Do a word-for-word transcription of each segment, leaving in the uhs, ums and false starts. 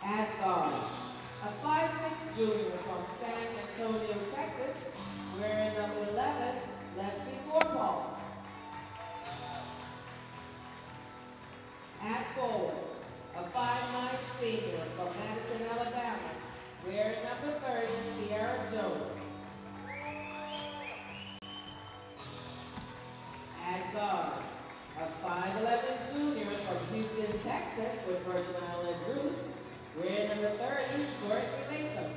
At guard, a five six junior from San Antonio, Texas, wearing number eleven, Leslie Vorpahl. At forward, a five nine senior from Madison, Alabama, wearing number thirty, Sierra Jones. At guard, a five eleven junior from Houston, Texas, with Virgin Islands roots, wearing number thirty, Courtney Latham.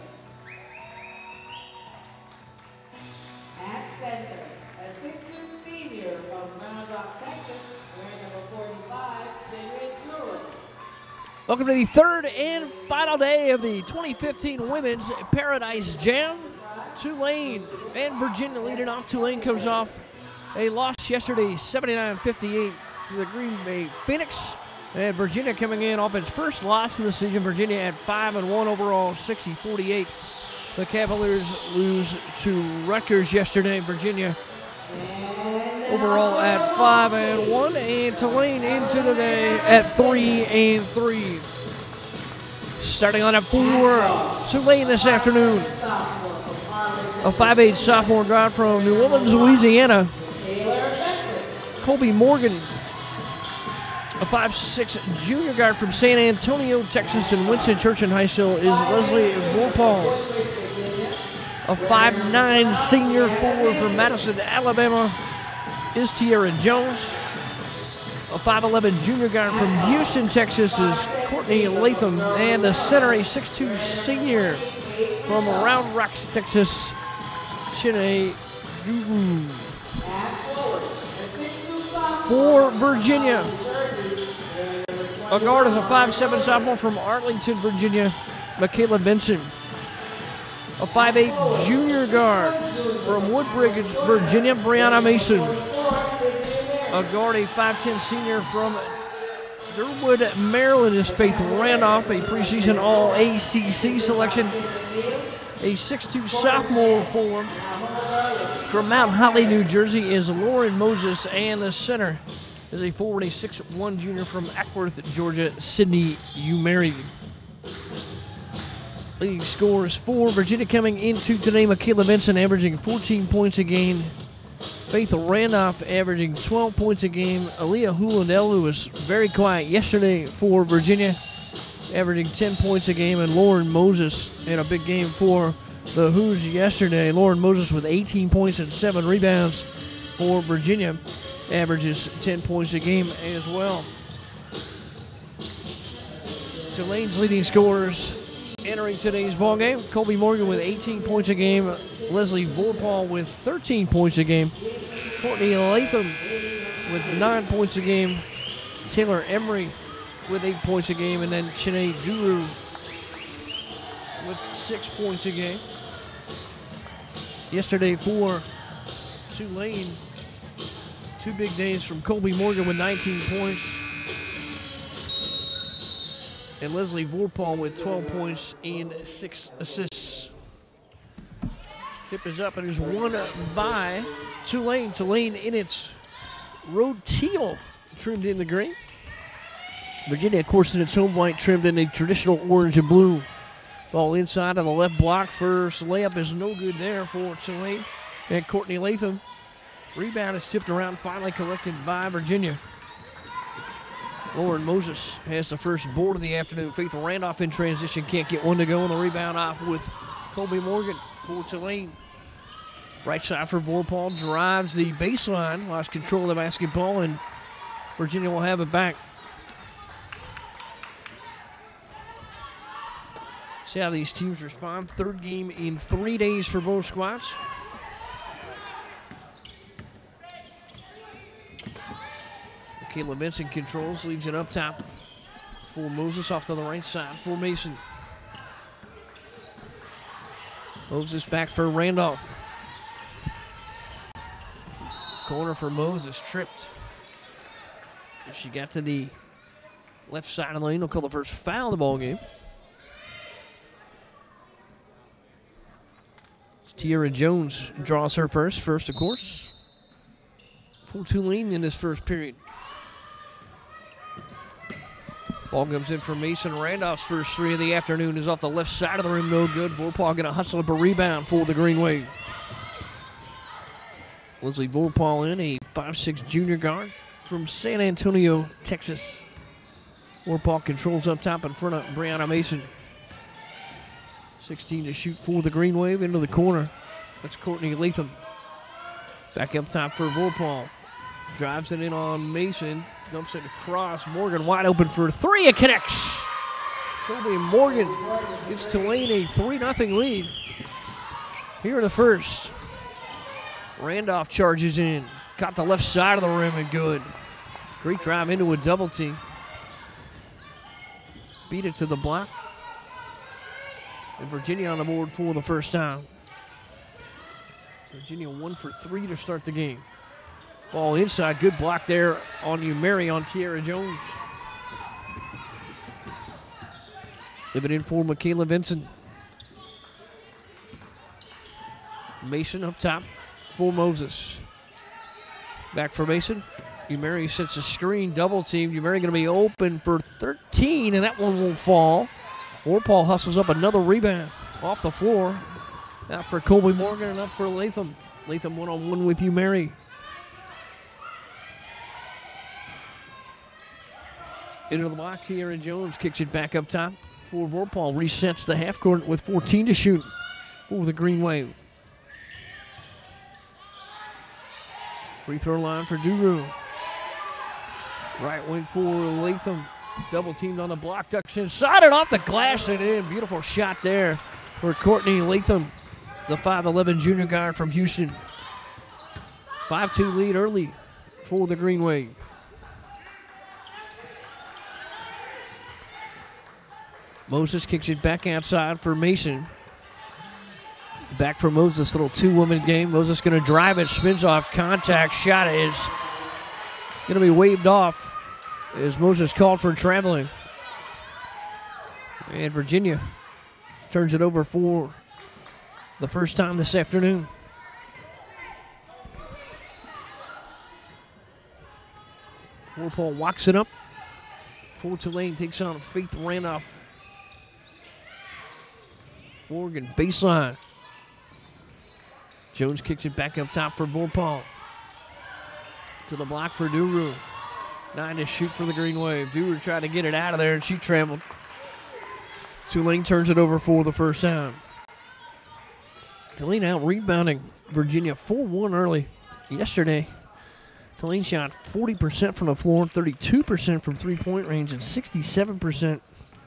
At center, a six two senior from Round Rock, Texas, wearing number forty-five, Chinwe Duro. Welcome to the third and final day of the twenty fifteen Women's Paradise Jam. Tulane and Virginia leading off. Tulane comes off a loss yesterday, seventy-nine fifty-eight to the Green Bay Phoenix. And Virginia coming in off its first loss of the season. Virginia at five and one overall, sixty forty-eight. The Cavaliers lose to Rutgers yesterday. Virginia overall at five and one, and Tulane into the day at three and three. Starting on at four, Tulane this afternoon. A five eight sophomore guard from New Orleans, Louisiana, Colby Morgan. A five six junior guard from San Antonio, Texas, and Winston Churchill High School is Leslie Vorpahl. A five nine senior forward from Madison, Alabama, is Tierra Jones. A five eleven junior guard from Houston, Texas, is Courtney Latham. And the center, a six two senior from Round Rock, Texas, Chinwe Duro. For Virginia, a guard is a five seven sophomore from Arlington, Virginia, Michaela Benson. A five eight junior guard from Woodbridge, Virginia, Brianna Mason. A guard, a five ten senior from Durwood, Maryland, is Faith Randolph, a preseason All A C C selection. A six two sophomore forward from Mount Holly, New Jersey, is Lauren Moses, and the center is a forward, a six one junior from Ackworth, Georgia, Sydney Umeri. Leading scores for Virginia coming into today, Michaela Benson averaging fourteen points a game. Faith Randolph averaging twelve points a game. Aaliyah Hulandel, who was very quiet yesterday for Virginia, averaging ten points a game. And Lauren Moses in a big game for the Hoos yesterday. Lauren Moses with eighteen points and seven rebounds for Virginia, averages ten points a game as well. Tulane's leading scorers entering today's ball game: Colby Morgan with eighteen points a game, Leslie Vorpahl with thirteen points a game, Courtney Latham with nine points a game, Taylor Emery with eight points a game, and then Chinwe Duro with six points a game. Yesterday for Tulane, two big days from Colby Morgan with nineteen points, and Leslie Vorpahl with twelve points and six assists. Tip is up, and there's one by Tulane. Tulane in its road teal, trimmed in the green. Virginia, of course, in its home white, trimmed in the traditional orange and blue. Ball inside on the left block. First layup is no good there for Tulane. And Courtney Latham. Rebound is tipped around, finally collected by Virginia. Lauren Moses has the first board of the afternoon. Faith Randolph in transition, can't get one to go, and the rebound off with Colby Morgan for Tulane. Right side for Vorpahl, drives the baseline, lost control of the basketball, and Virginia will have it back. See how these teams respond. Third game in three days for both squads. Michaela Benson controls, leaves it up top for Moses, off to the right side for Mason. Moses back for Randolph. Corner for Moses, tripped. She got to the left side of the lane. They'll call the first foul of the ball game. Tierra Jones draws her first. First, of course, for Tulane in this first period. Ball comes in for Mason. Randolph's first three of the afternoon is off the left side of the rim, no good. Vorpal going to hustle up a rebound for the Green Wave. Leslie Vorpal in, a five six junior guard from San Antonio, Texas. Vorpal controls up top in front of Brianna Mason. sixteen to shoot for the Green Wave into the corner. That's Courtney Latham. Back up top for Vorpal. Drives it in on Mason. Dumps it across. Morgan wide open for three. It connects. Kobe Morgan gives Tulane a three nothing lead here in the first. Randolph charges in. Got the left side of the rim and good. Great drive into a double team. Beat it to the block. And Virginia on the board for the first time. Virginia one for three to start the game. Ball inside, good block there on you, Mary on Tierra Jones. Give it in for Michaela Vinson. Mason up top for Moses. Back for Mason. Umeri sets a screen, double team. Umeri going to be open for thirteen, and that one will fall. Vorpal hustles up another rebound off the floor. Out for Colby Morgan and up for Latham. Latham one-on-one with Umeri. Into the block, Tierra Jones kicks it back up top for Vorpal. Resets the half court with fourteen to shoot for the Green Wave. Free throw line for Duru. Right wing for Latham. Double teamed on the block, ducks inside and off the glass and in. Beautiful shot there for Courtney Latham, the five eleven junior guard from Houston. five two lead early for the Green Wave. Moses kicks it back outside for Mason. Back for Moses, little two-woman game. Moses going to drive it, spins off contact. Shot is going to be waved off as Moses called for traveling. And Virginia turns it over for the first time this afternoon. Vorpal walks it up for Tulane, takes on Faith Randolph. Oregon baseline. Jones kicks it back up top for Vorpal. To the block for Duru. Nine to shoot for the Green Wave. Duru tried to get it out of there and she traveled. Tulane turns it over for the first time. Tulane out rebounding Virginia four one early yesterday. Tulane shot forty percent from the floor, thirty-two percent from three-point range, and sixty-seven percent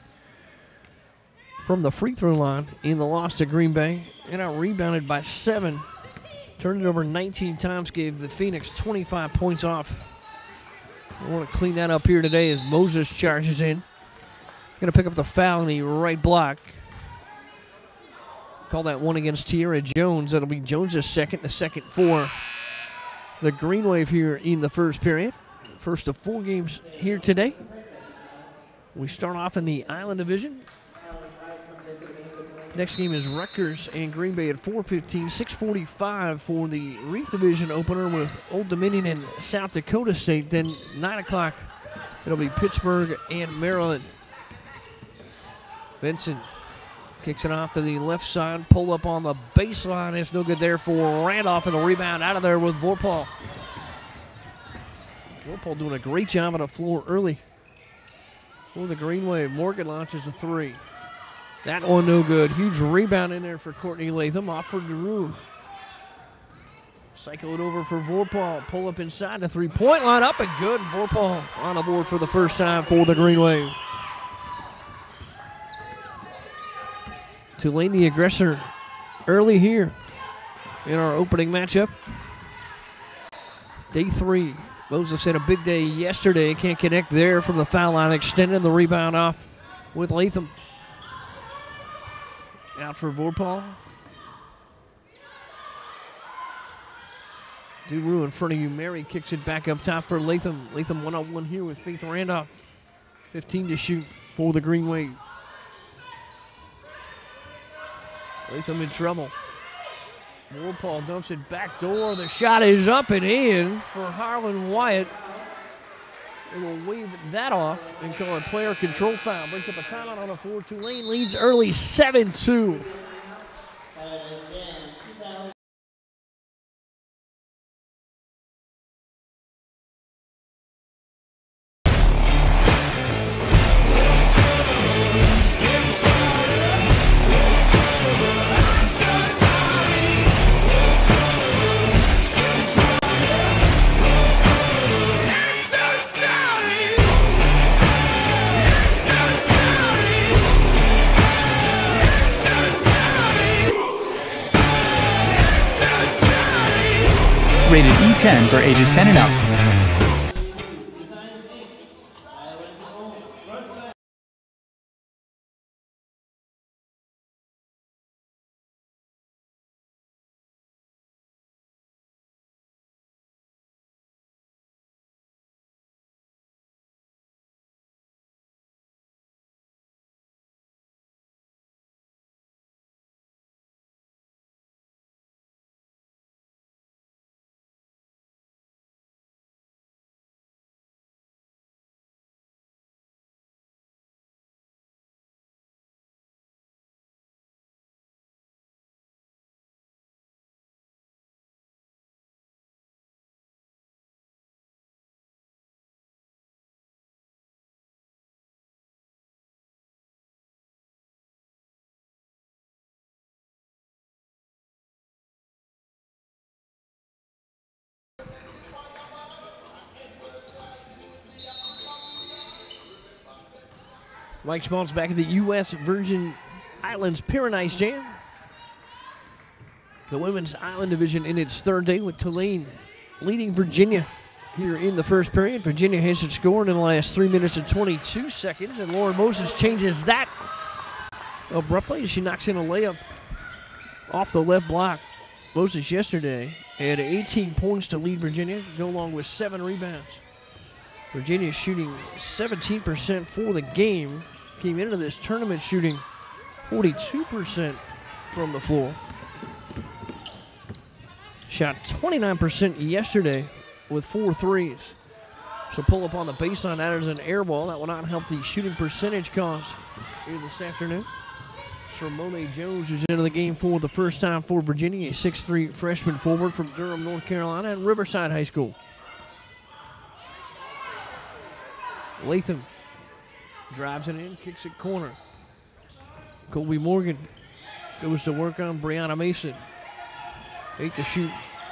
from the free throw line in the loss to Green Bay. And out rebounded by seven. Turned it over nineteen times, gave the Phoenix twenty-five points off. I want to clean that up here today as Moses charges in. Going to pick up the foul in the right block. Call that one against Tierra Jones. That'll be Jones' second, the second for the Green Wave here in the first period. First of four games here today. We start off in the Island Division. Next game is Rutgers and Green Bay at four fifteen, six forty-five for the Reef Division opener with Old Dominion and South Dakota State. Then nine o'clock, it'll be Pittsburgh and Maryland. Vincent kicks it off to the left side, pull up on the baseline. It's no good there for Randolph, and the rebound out of there with Vorpal. Vorpal doing a great job on the floor early for the Green Wave. Morgan launches a three. That one no good. Huge rebound in there for Courtney Latham. Off for Giroux. Cycle it over for Vorpal. Pull up inside the three-point line. Up and good. Vorpal on the board for the first time for the Green Wave. Tulane the aggressor early here in our opening matchup. Day three. Moses had a big day yesterday. Can't connect there from the foul line. Extending the rebound off with Latham. Out for Vorpal. Duru in front of you. Mary kicks it back up top for Latham. Latham one-on-one here with Faith Randolph. fifteen to shoot for the Green Wave. Latham in trouble. Vorpal dumps it back door. The shot is up and in for Harlan Wyatt. They will wave that off and call a player control foul. Brings up a timeout on the floor. Tulane leads early seven two. Rated E ten for ages ten and up. Mike Schmaltz back at the U S Virgin Islands Paradise Jam. The women's island division in its third day with Tulane leading Virginia here in the first period. Virginia hasn't scored in the last three minutes and twenty-two seconds, and Lauren Moses changes that abruptly as she knocks in a layup off the left block. Moses yesterday had eighteen points to lead Virginia, go along with seven rebounds. Virginia shooting seventeen percent for the game. Came into this tournament shooting forty-two percent from the floor. Shot twenty-nine percent yesterday with four threes. So pull up on the baseline. That is an air ball. That will not help the shooting percentage cause here this afternoon. Monet Jones is into the game for the first time for Virginia, a six three freshman forward from Durham, North Carolina, and Riverside High School. Latham drives it in, kicks it corner. Colby Morgan goes to work on Brianna Mason. Eight to shoot.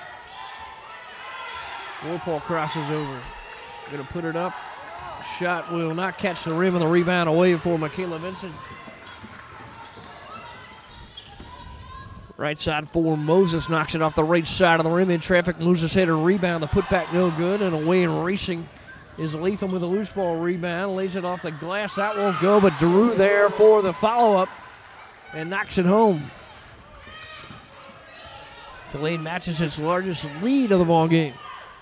Warpaw crosses over. Gonna put it up. Shot will not catch the rim, and the rebound away for Michaela Vincent. Right side for Moses, knocks it off the right side of the rim. In traffic, loses header rebound. The putback no good, and away and racing is Latham with a loose ball rebound. Lays it off the glass. That won't go, but Drew there for the follow-up and knocks it home. Tulane matches its largest lead of the ball game.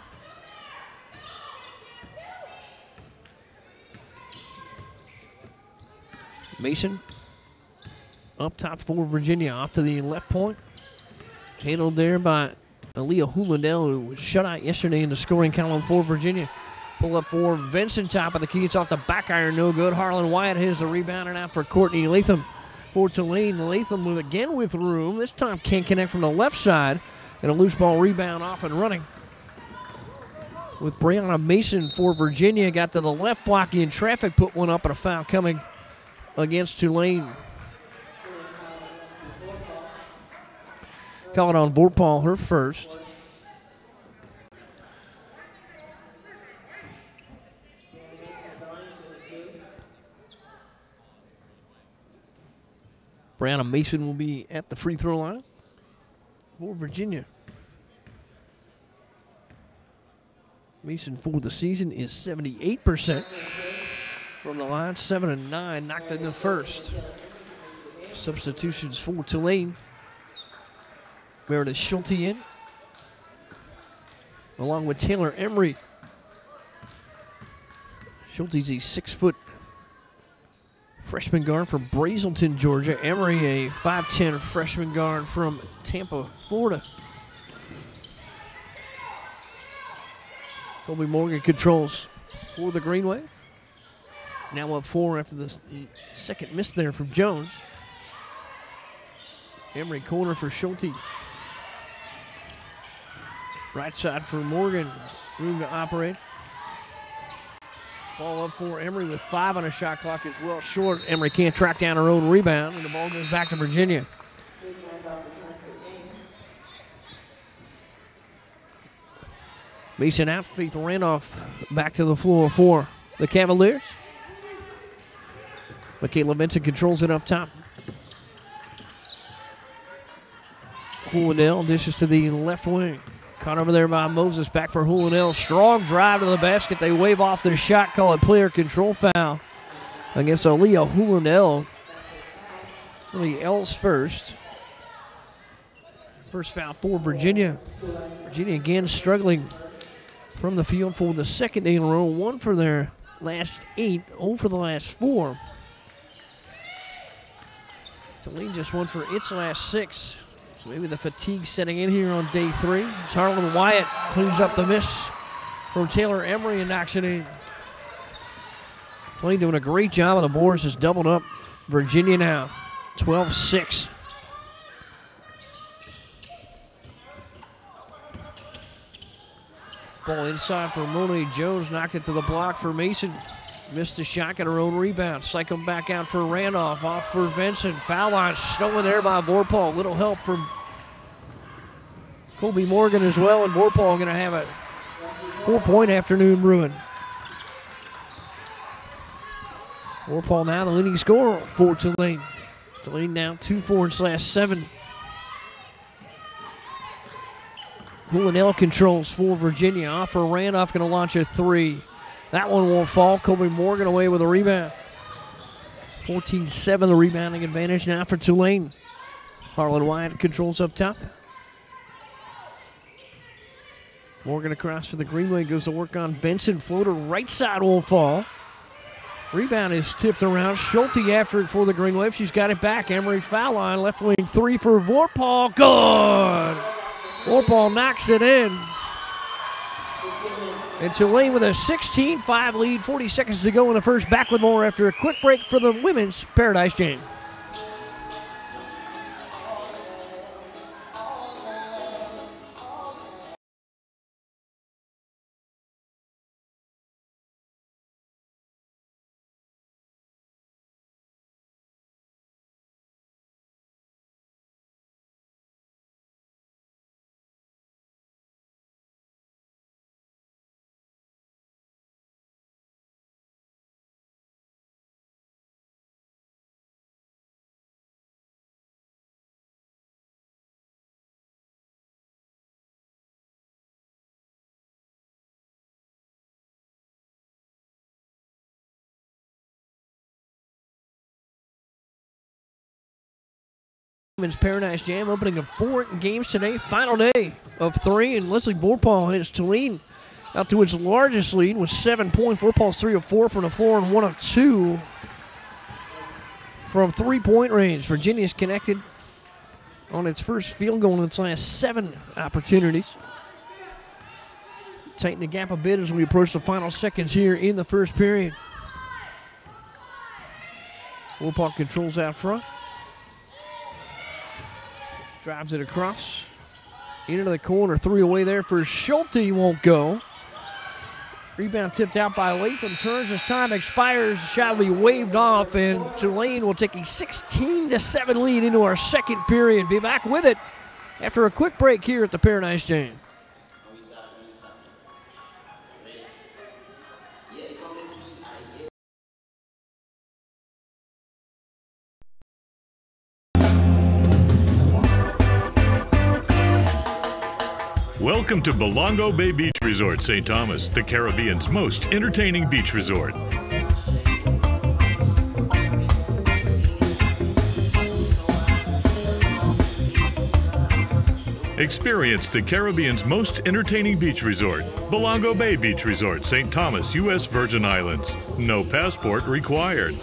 Mason up top for Virginia, off to the left point. Handled there by Aaliyah Hulandell, who was shut out yesterday in the scoring column for Virginia. Pull up for Vincent, top of the key. It's off the back iron, no good. Harlan Wyatt has the rebound, and out for Courtney Latham for Tulane. Latham with, again with room. This time can't connect from the left side. And a loose ball rebound off and running. With Brianna Mason for Virginia. Got to the left block in traffic, put one up, and a foul coming against Tulane. Called on Vorpal, her first. Brianna Mason will be at the free throw line for Virginia. Mason for the season is seventy-eight percent from the line, seven and nine, knocked in the first. Substitutions for Tulane. Meredith Schulte in, along with Taylor Emery. Schulte's a six-foot freshman guard from Brazelton, Georgia. Emery, a five ten freshman guard from Tampa, Florida. Colby Morgan controls for the Green Wave. Now up four after the second miss there from Jones. Emery corner for Schulte. Right side for Morgan. Room to operate. Ball up for Emery with five on a shot clock is well short. Emery can't track down her own rebound, and the ball goes back to Virginia. Mason out, Faith Randolph back to the floor for the Cavaliers. Michaela Benson controls it up top. Hulanel dishes to the left wing. Caught over there by Moses. Back for Hulanel. Strong drive to the basket. They wave off their shot. Call it player control foul against Aaliyah Hulanel. Really L's first. First foul for Virginia. Virginia again struggling from the field for the second day in a row. One for their last eight. Oh for the last four. Tulane just won for its last six. So maybe the fatigue setting in here on day three. As Harlan Wyatt cleans up the miss from Taylor Emery and knocks it in. Tulane doing a great job on the boards. Has doubled up Virginia now. twelve six. Ball inside for Monet. Jones knocked it to the block for Mason. Missed the shot, got her own rebound. Cycle back out for Randolph, off for Vincent. Foul line stolen there by Vorpal. Little help from Colby Morgan as well, and Vorpal going to have a four-point afternoon ruin. Vorpal now the leading scorer for Tulane. Tulane now two four in slash seven. Hulanel controls for Virginia. Off for Randolph, going to launch a three. That one won't fall. Colby Morgan away with a rebound. fourteen seven, the rebounding advantage now for Tulane. Harlan Wyatt controls up top. Morgan across for the Greenway, goes to work on Benson. Floater right side won't fall. Rebound is tipped around. Schulte after it for the Green Wave. She's got it back. Emery foul line. Left wing three for Vorpal. Good. Vorpal knocks it in. And Tulane with a sixteen five lead. forty seconds to go in the first. Back with more after a quick break for the women's Paradise Jam. Women's Paradise Jam opening of four games today. Final day of three, and Leslie Vorpal has Tulane out to its largest lead with seven points. Vorpal's three of four from the floor and one of two from three-point range. Virginia's connected on its first field goal in its last seven opportunities. Tighten the gap a bit as we approach the final seconds here in the first period. Vorpal controls out front. Drives it across. Into the corner. Three away there for Schulte. Won't go. Rebound tipped out by Latham. Turns as time expires. Shot will be waved off, and Tulane will take a sixteen to seven lead into our second period. Be back with it after a quick break here at the Paradise Jam. Welcome to Belongo Bay Beach Resort, Saint Thomas, the Caribbean's most entertaining beach resort. Experience the Caribbean's most entertaining beach resort, Belongo Bay Beach Resort, Saint Thomas, U S Virgin Islands. No passport required.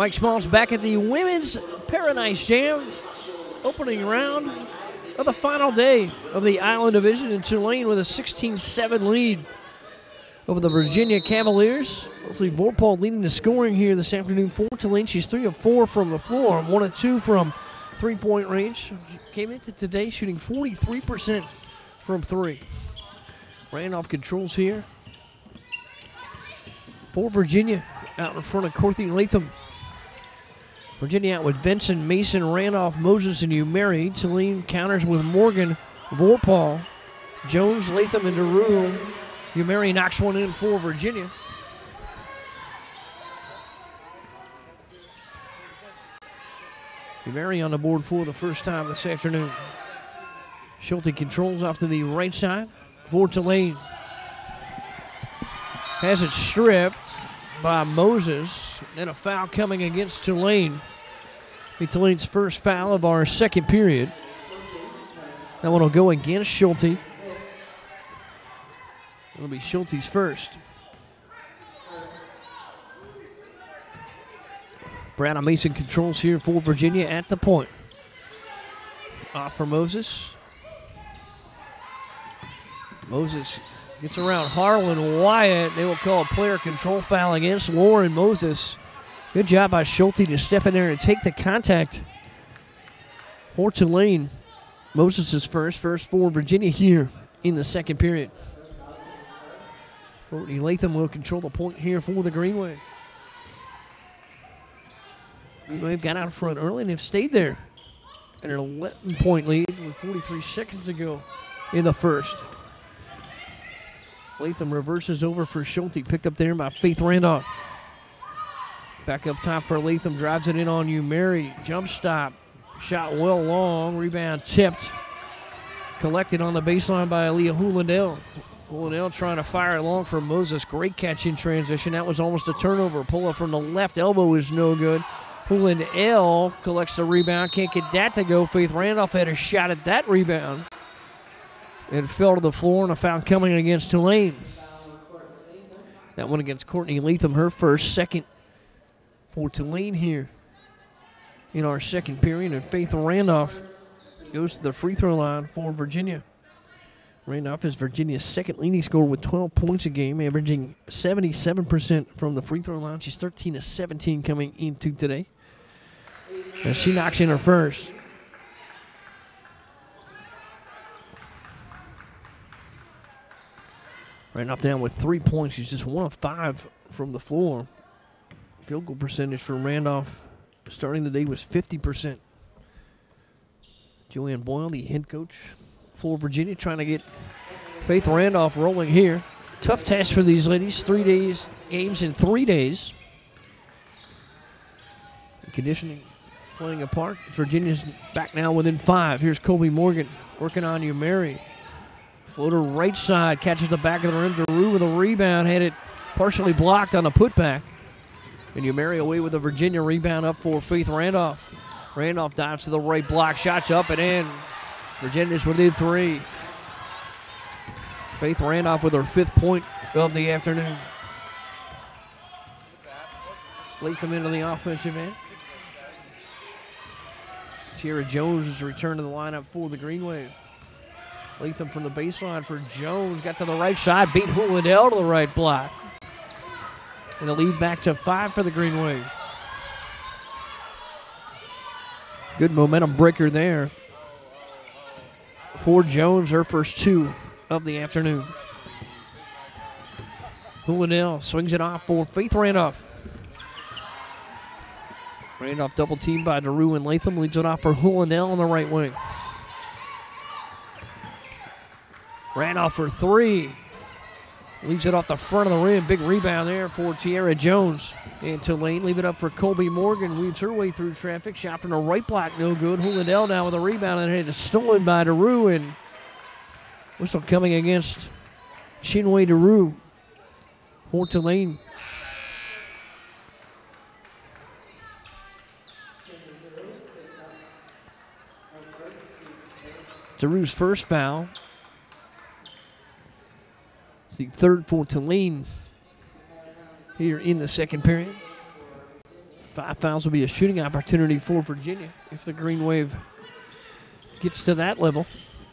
Mike Smalls back at the Women's Paradise Jam opening round of the final day of the Island Division in Tulane with a sixteen seven lead over the Virginia Cavaliers. Hopefully Vorpal leading the scoring here this afternoon for Tulane. She's three of four from the floor, one of two from three-point range. She came into today shooting forty-three percent from three. Randolph controls here for Virginia out in front of Courtney Latham. Virginia out with Benson, Mason, Randolph, Moses, and Umeri. Tulane counters with Morgan, Vorpal, Jones, Latham, and DeRue. Umeri knocks one in for Virginia. Umeri on the board for the first time this afternoon. Schulte controls off to the right side for Tulane. Has it stripped by Moses. And a foul coming against Tulane. Be Tulane's first foul of our second period. That one will go against Schulte. It'll be Schulte's first. Brianna Mason controls here for Virginia at the point. Off for Moses. Moses gets around Harlan Wyatt. They will call a player control foul against Lauren Moses. Good job by Schulte to step in there and take the contact for Tulane. Moses is first. First for Virginia here in the second period. Courtney Latham will control the point here for the Green Wave. Green Wave got out front early and have stayed there. And an eleven-point lead with forty-three seconds to go in the first. Latham reverses over for Schulte. Picked up there by Faith Randolph. Back up top for Latham. Drives it in on Umeri. Jump stop. Shot well long. Rebound tipped. Collected on the baseline by Aaliyah Hulandell. Hulandell trying to fire it long for Moses. Great catch in transition. That was almost a turnover. Pull up from the left elbow is no good. Hulandell collects the rebound. Can't get that to go. Faith Randolph had a shot at that rebound. It fell to the floor and a foul coming against Tulane. That one against Courtney Latham, her first, second for Tulane here in our second period. And Faith Randolph goes to the free throw line for Virginia. Randolph is Virginia's second leading scorer with twelve points a game, averaging seventy-seven percent from the free throw line. She's thirteen of seventeen coming into today. And she knocks in her first. Randolph down with three points. She's just one of five from the floor. Field goal percentage for Randolph starting the day was fifty percent. Joanne Boyle, the head coach for Virginia, trying to get Faith Randolph rolling here. Tough task for these ladies. Three days, games in three days. Conditioning playing a part. Virginia's back now within five. Here's Colby Morgan working on Umeri. Floater right side, catches the back of the rim. DeRue with a rebound, had it partially blocked on a putback. And Umeri away with a Virginia rebound up for Faith Randolph. Randolph dives to the right block, shots up and in. Virginia's within three. Faith Randolph with her fifth point of the afternoon. Latham into the offensive end. Tierra Jones is returned to the lineup for the Green Wave. Latham from the baseline for Jones. Got to the right side, beat Hulandell to the right block. And the lead back to five for the Green Wave. Good momentum breaker there for Jones, her first two of the afternoon. Hulandell swings it off for Faith Randolph. Randolph double teamed by DeRue and Latham, leads it off for Hulandell on the right wing. Randolph for three. Leaves it off the front of the rim. Big rebound there for Tierra Jones. And Tulane leave it up for Colby Morgan. Weaves her way through traffic. Shot from the right block, no good. Hulandell down with a rebound and it is stolen by DeRue. And whistle coming against Chinwe DeRue for Tulane. DeRue's first foul. It's the third for Tulane here in the second period. Five fouls will be a shooting opportunity for Virginia if the Green Wave gets to that level.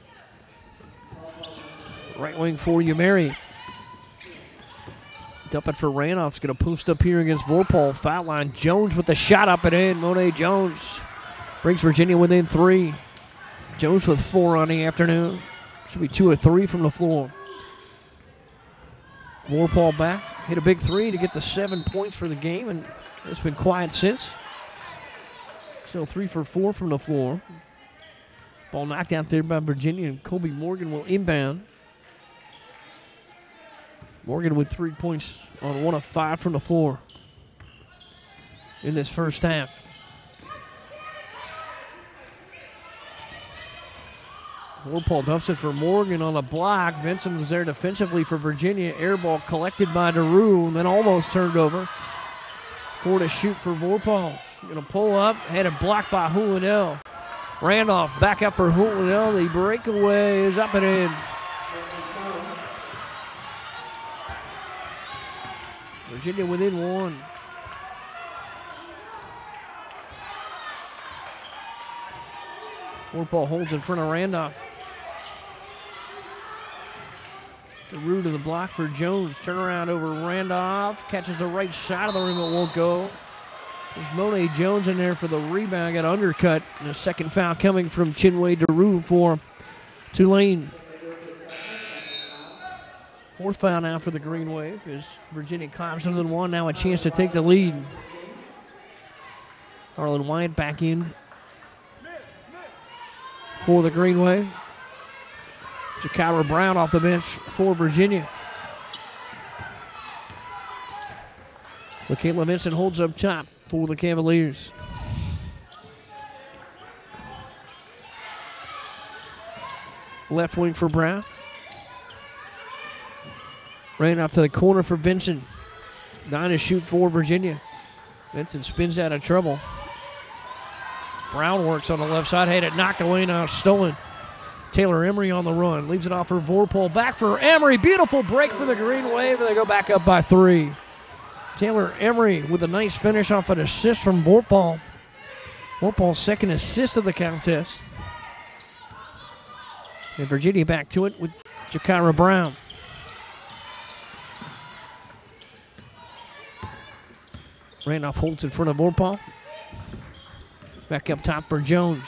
Right wing for Umeri. Dump it for Randolph's going to post up here against Vorpal. Foul line. Jones with the shot up and in. Monet Jones brings Virginia within three. Jones with four on the afternoon. Should be two or three from the floor. Vorpal back. Hit a big three to get the seven points for the game, and it's been quiet since. Still three for four from the floor. Ball knocked out there by Virginia, and Colby Morgan will inbound. Morgan with three points on one of five from the floor in this first half. Vorpal dumps it for Morgan on the block. Vincent was there defensively for Virginia. Air ball collected by DeRue and then almost turned over. Four to shoot for Vorpal. Going to pull up. Had it blocked by Hulinell. Randolph back up for Hulinell. The breakaway is up and in. Virginia within one. Vorpal holds in front of Randolph. DeRue to the block for Jones. Turnaround over Randolph. Catches the right side of the rim. It won't go. There's Monet Jones in there for the rebound. Got undercut. And a second foul coming from Chinwe DeRue for Tulane. Fourth foul now for the Green Wave as Virginia climbs into the one. Now a chance to take the lead. Harlan Wyatt back in for the Green Wave. Jakira Brown off the bench for Virginia. Michaela Vincent holds up top for the Cavaliers. Left wing for Brown. Ran up to the corner for Vincent. Nine to shoot for Virginia. Vincent spins out of trouble. Brown works on the left side. Had it knocked away, now stolen. Taylor Emery on the run. Leaves it off for Vorpal. Back for Emery. Beautiful break for the Green Wave, and they go back up by three. Taylor Emery with a nice finish off an assist from Vorpal. Vorpal's second assist of the contest. And Virginia back to it with Jakira Brown. Randolph holds in front of Vorpal. Back up top for Jones.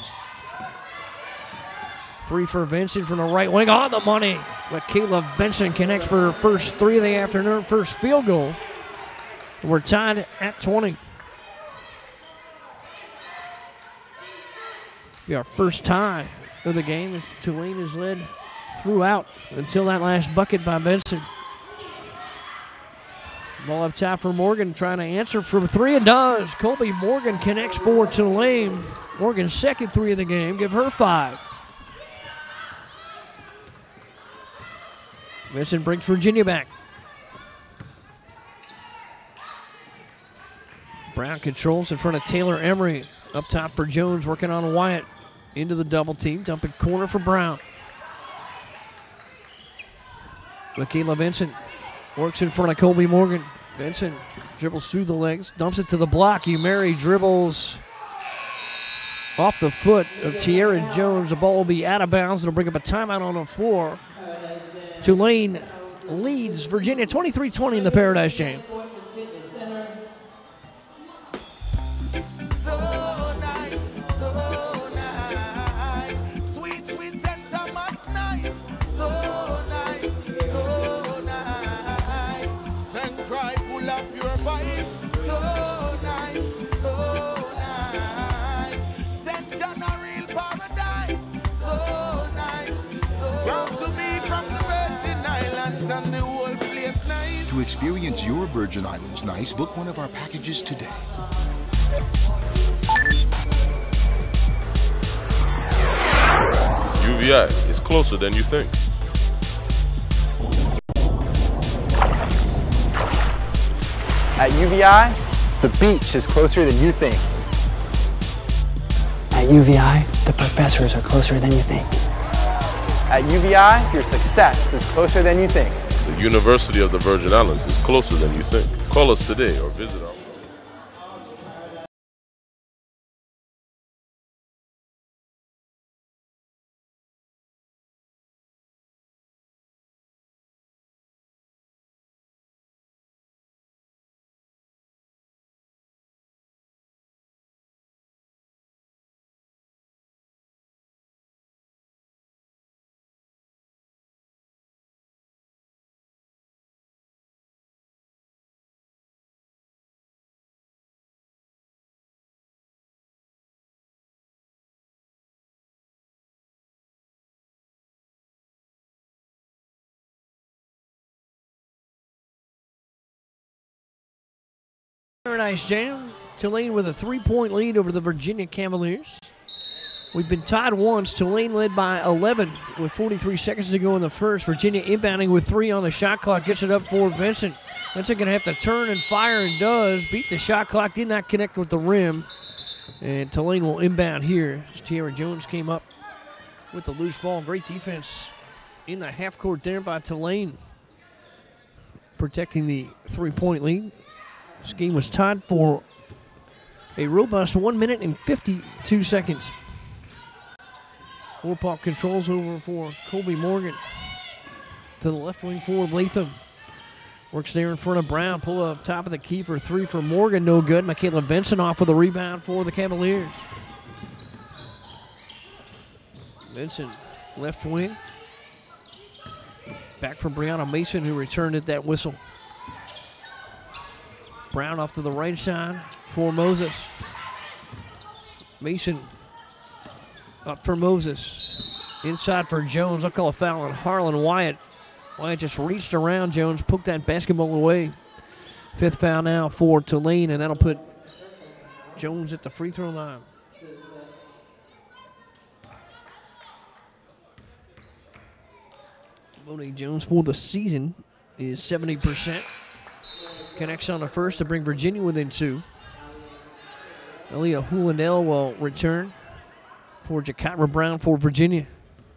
Three for Vincent from the right wing on the money. But Caleb Vincent connects for her first three of the afternoon, first field goal. And we're tied at twenty. Be our first tie of the game as Tulane is led throughout until that last bucket by Vincent. Ball up top for Morgan, trying to answer from three, and does. Colby Morgan connects for Tulane. Morgan's second three of the game. Give her five. Vincent brings Virginia back. Brown controls in front of Taylor Emery. Up top for Jones, working on Wyatt. Into the double team, dumping corner for Brown. Michaela Vincent works in front of Colby Morgan. Vincent dribbles through the legs, dumps it to the block. Umeri dribbles off the foot of Tierra Jones. The ball will be out of bounds. It'll bring up a timeout on the floor. Tulane leads Virginia twenty-three twenty in the Paradise Jam. To experience your Virgin Islands nice, book one of our packages today. U V I is closer than you think. At U V I, the beach is closer than you think. At U V I, the professors are closer than you think. At U V I, your success is closer than you think. The University of the Virgin Islands is closer than you think. Call us today or visit our Paradise Jam. Tulane with a three-point lead over the Virginia Cavaliers. We've been tied once. Tulane led by eleven with forty-three seconds to go in the first. Virginia inbounding with three on the shot clock. Gets it up for Vincent. Vincent going to have to turn and fire, and does. Beat the shot clock. Did not connect with the rim. And Tulane will inbound here as Tierra Jones came up with the loose ball. Great defense in the half court there by Tulane, protecting the three-point lead. This game was tied for a robust one minute and fifty-two seconds. Warpaw controls over for Colby Morgan. To the left wing forward, Latham. Works there in front of Brown. Pull up top of the key for three for Morgan. No good. Michaela Vincent off with a rebound for the Cavaliers. Vincent, left wing. Back from Brianna Mason, who returned at that whistle. Brown off to the right side for Moses. Mason up for Moses. Inside for Jones. I'll call a foul on Harlan Wyatt. Wyatt just reached around Jones, poked that basketball away. Fifth foul now for Tulane, and that'll put Jones at the free throw line. Monet Jones for the season is seventy percent. Connects on the first to bring Virginia within two. Aaliyah Hulandell will return for Jacatra Brown for Virginia.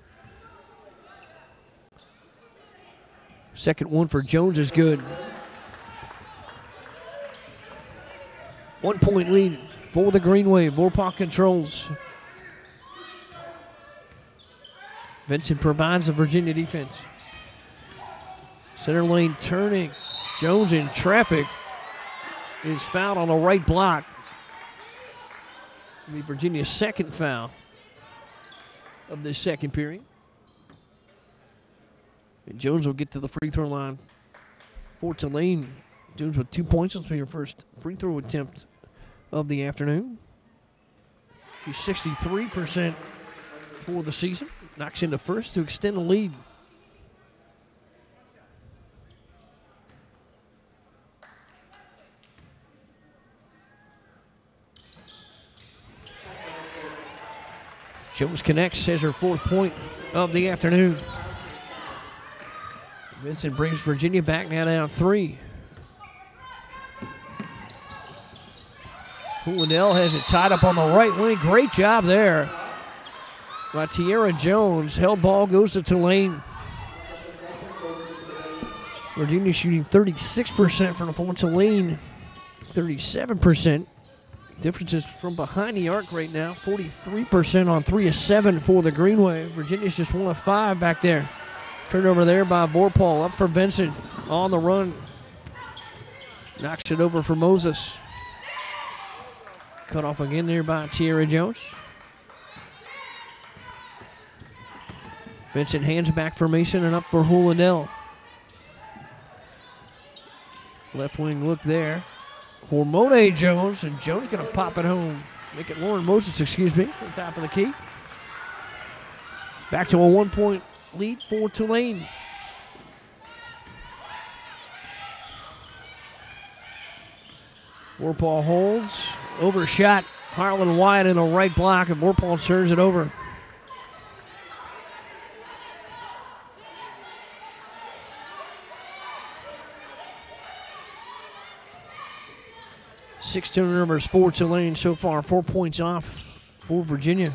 Second one for Jones is good. One point lead for the Green Wave. Vorpaw controls. Vincent provides the Virginia defense. Center lane turning. Jones in traffic is fouled on the right block. It'll be Virginia's second foul of this second period. And Jones will get to the free throw line for Tulane. Jones with two points. This will be her first free throw attempt of the afternoon. She's sixty-three percent for the season. Knocks into first to extend the lead. Jones connects, has her fourth point of the afternoon. Vincent brings Virginia back now down three. Hulandell has it tied up on the right wing. Great job there by Tierra Jones. Held ball goes to Tulane. Virginia shooting thirty-six percent from the floor. Tulane thirty-seven percent. Differences from behind the arc right now. forty-three percent on three of seven for the Green Wave. Virginia's just one of five back there. Turnover there by Vorpahl. Up for Vincent on the run. Knocks it over for Moses. Cut off again there by Tierra Jones. Vincent hands back for Mason and up for Hulandell. Left wing look there for Monet Jones, and Jones going to pop it home. Make it Lauren Moses, excuse me, from the top of the key. Back to a one-point lead for Tulane. Vorpahl holds. Overshot. Harlan Wyatt in the right block, and Vorpahl turns it over. Six turnovers for Tulane so far. Four points off for Virginia.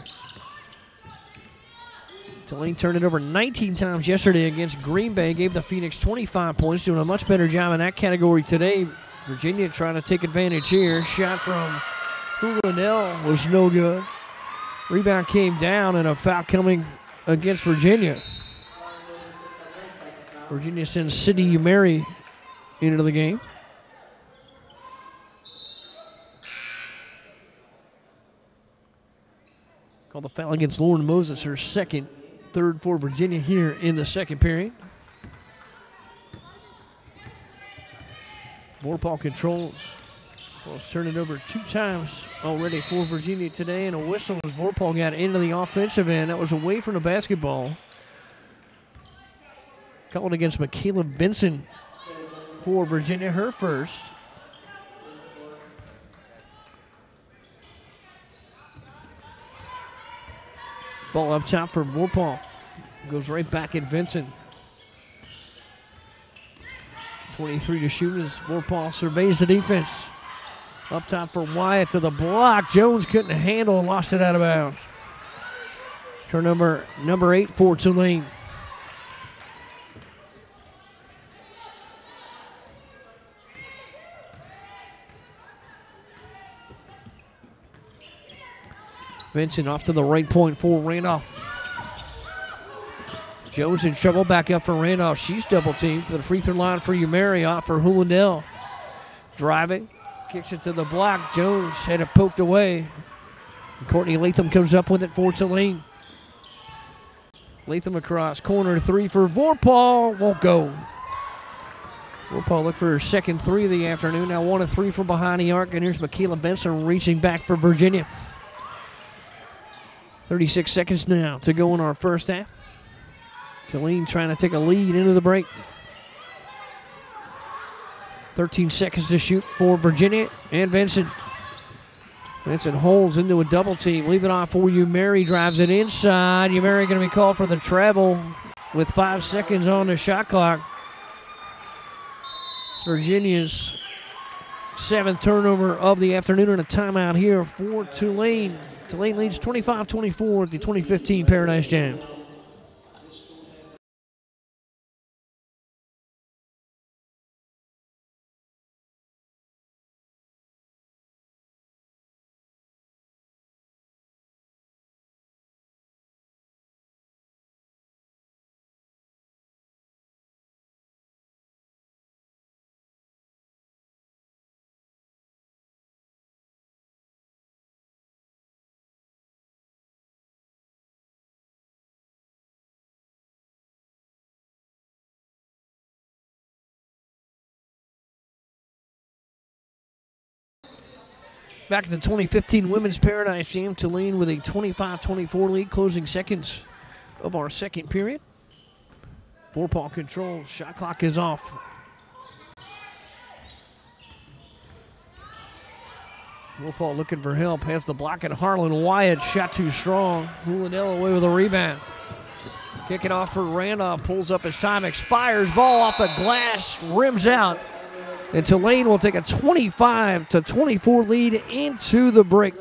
Tulane turned it over nineteen times yesterday against Green Bay. Gave the Phoenix twenty-five points. Doing a much better job in that category today. Virginia trying to take advantage here. Shot from Hulandell was no good. Rebound came down, and a foul coming against Virginia. Virginia sends Sydney Umeri into the game. Called the foul against Lauren Moses, her second, third for Virginia here in the second period. Vorpahl controls. Well, turn it over two times already for Virginia today, and a whistle as Vorpahl got into the offensive end. That was away from the basketball. Called against Michaela Vincent for Virginia, her first. Ball up top for Vorpal. Goes right back at Vincent. twenty-three to shoot as Vorpal surveys the defense. Up top for Wyatt to the block. Jones couldn't handle and lost it out of bounds. Turnover number eight for Tulane. Vincent off to the right point for Randolph. Jones in trouble, back up for Randolph. She's double teamed to the free throw line for Umeri, off for Hulandell. Driving, kicks it to the block. Jones had it poked away. And Courtney Latham comes up with it for Tulane. Latham across, corner three for Vorpal, won't go. Vorpal looked for her second three of the afternoon. Now one of three from behind the arc, and here's Michaela Benson reaching back for Virginia. thirty-six seconds now to go in our first half. Tulane trying to take a lead into the break. thirteen seconds to shoot for Virginia and Vincent. Vincent holds into a double team. Leave it off for Umeri. Drives it inside. Umeri going to be called for the travel with five seconds on the shot clock. Virginia's seventh turnover of the afternoon and a timeout here for Tulane. Tulane leads twenty-five twenty-four at the twenty fifteen Paradise Jam. Back to the twenty fifteen Women's Paradise Jam. Tulane with a twenty-five twenty-four lead, closing seconds of our second period. Vorpal control. Shot clock is off. Vorpal looking for help. Has the block at Harlan Wyatt. Shot too strong. Hulandell away with a rebound. Kicking off for Randolph. Pulls up as time expires. Ball off the glass. Rims out. And Tulane will take a twenty-five to twenty-four lead into the break.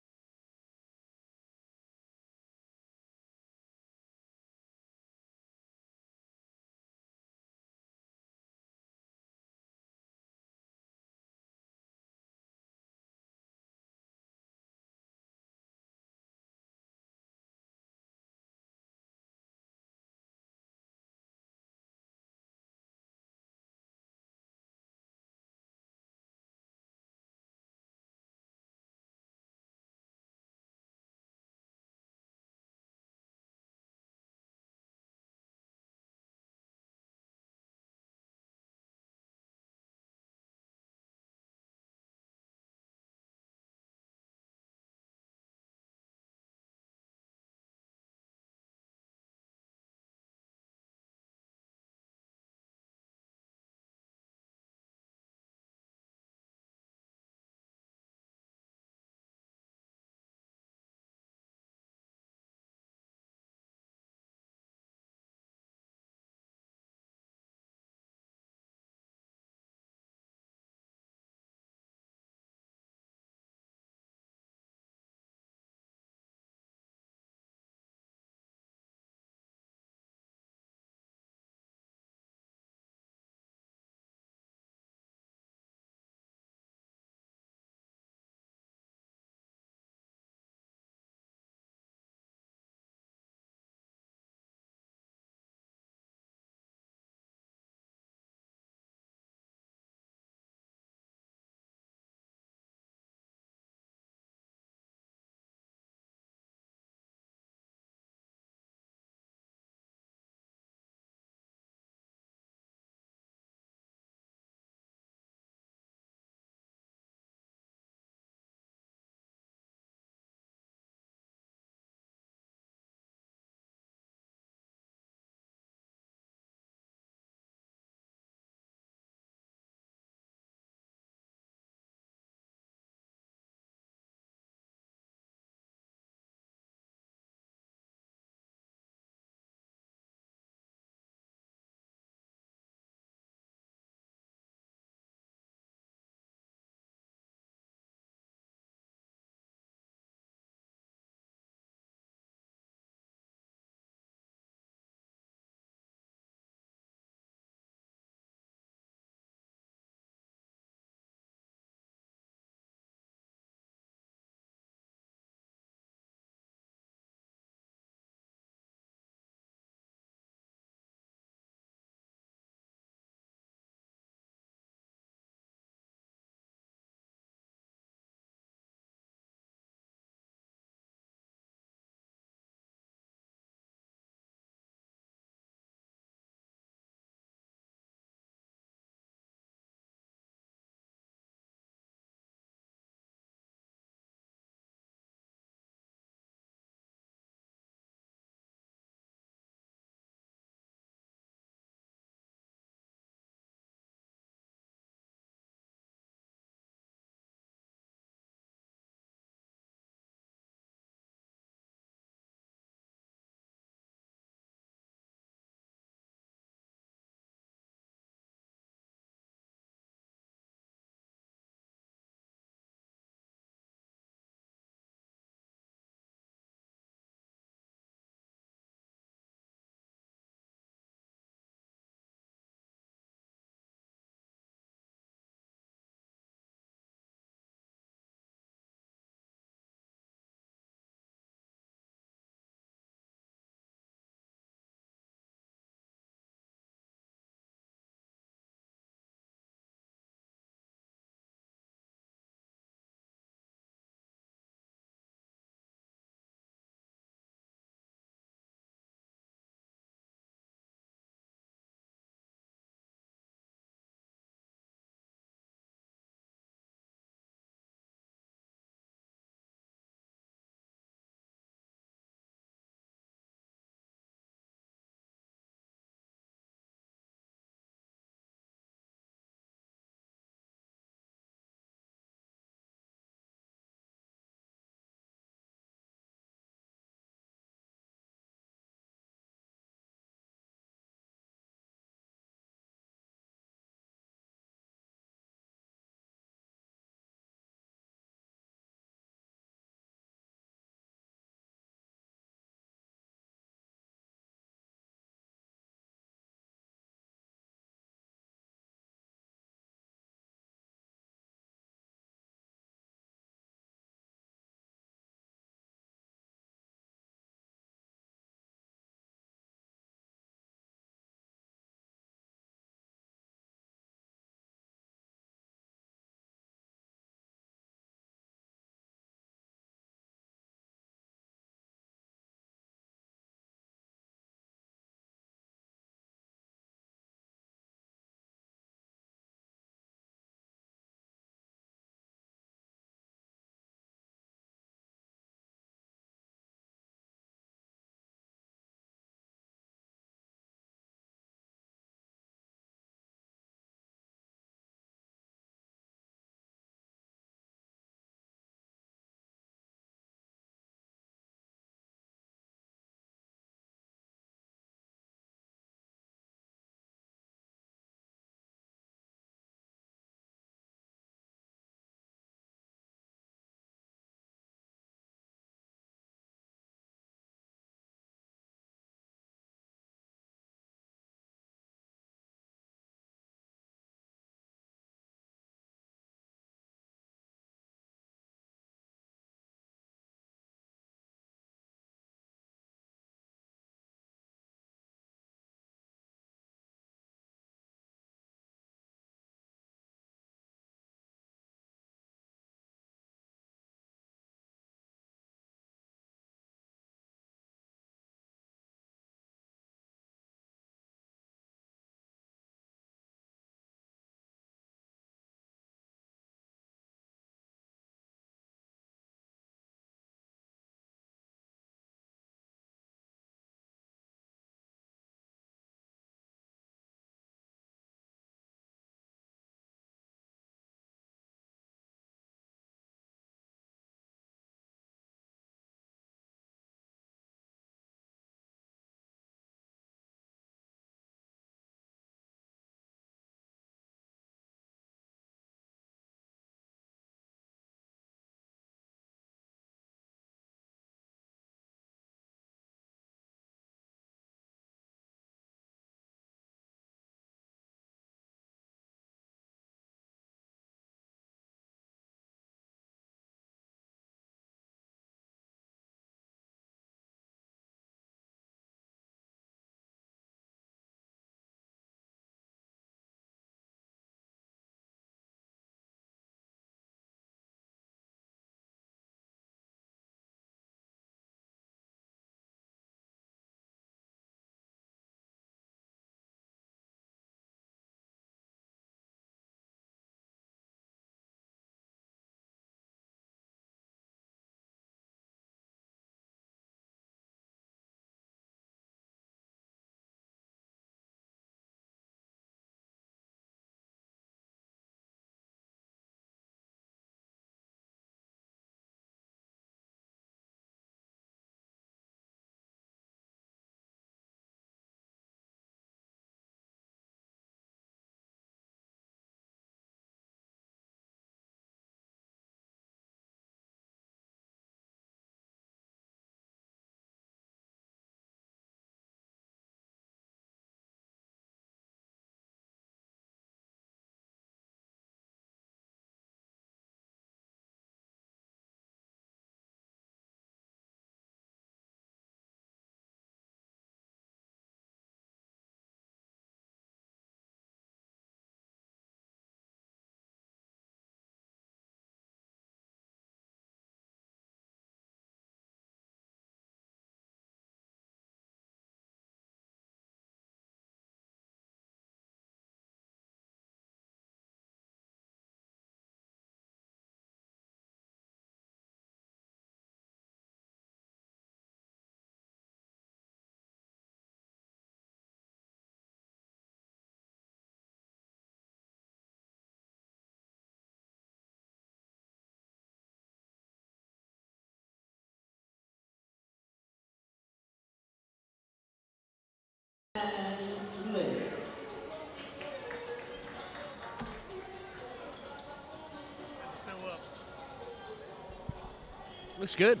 Looks good.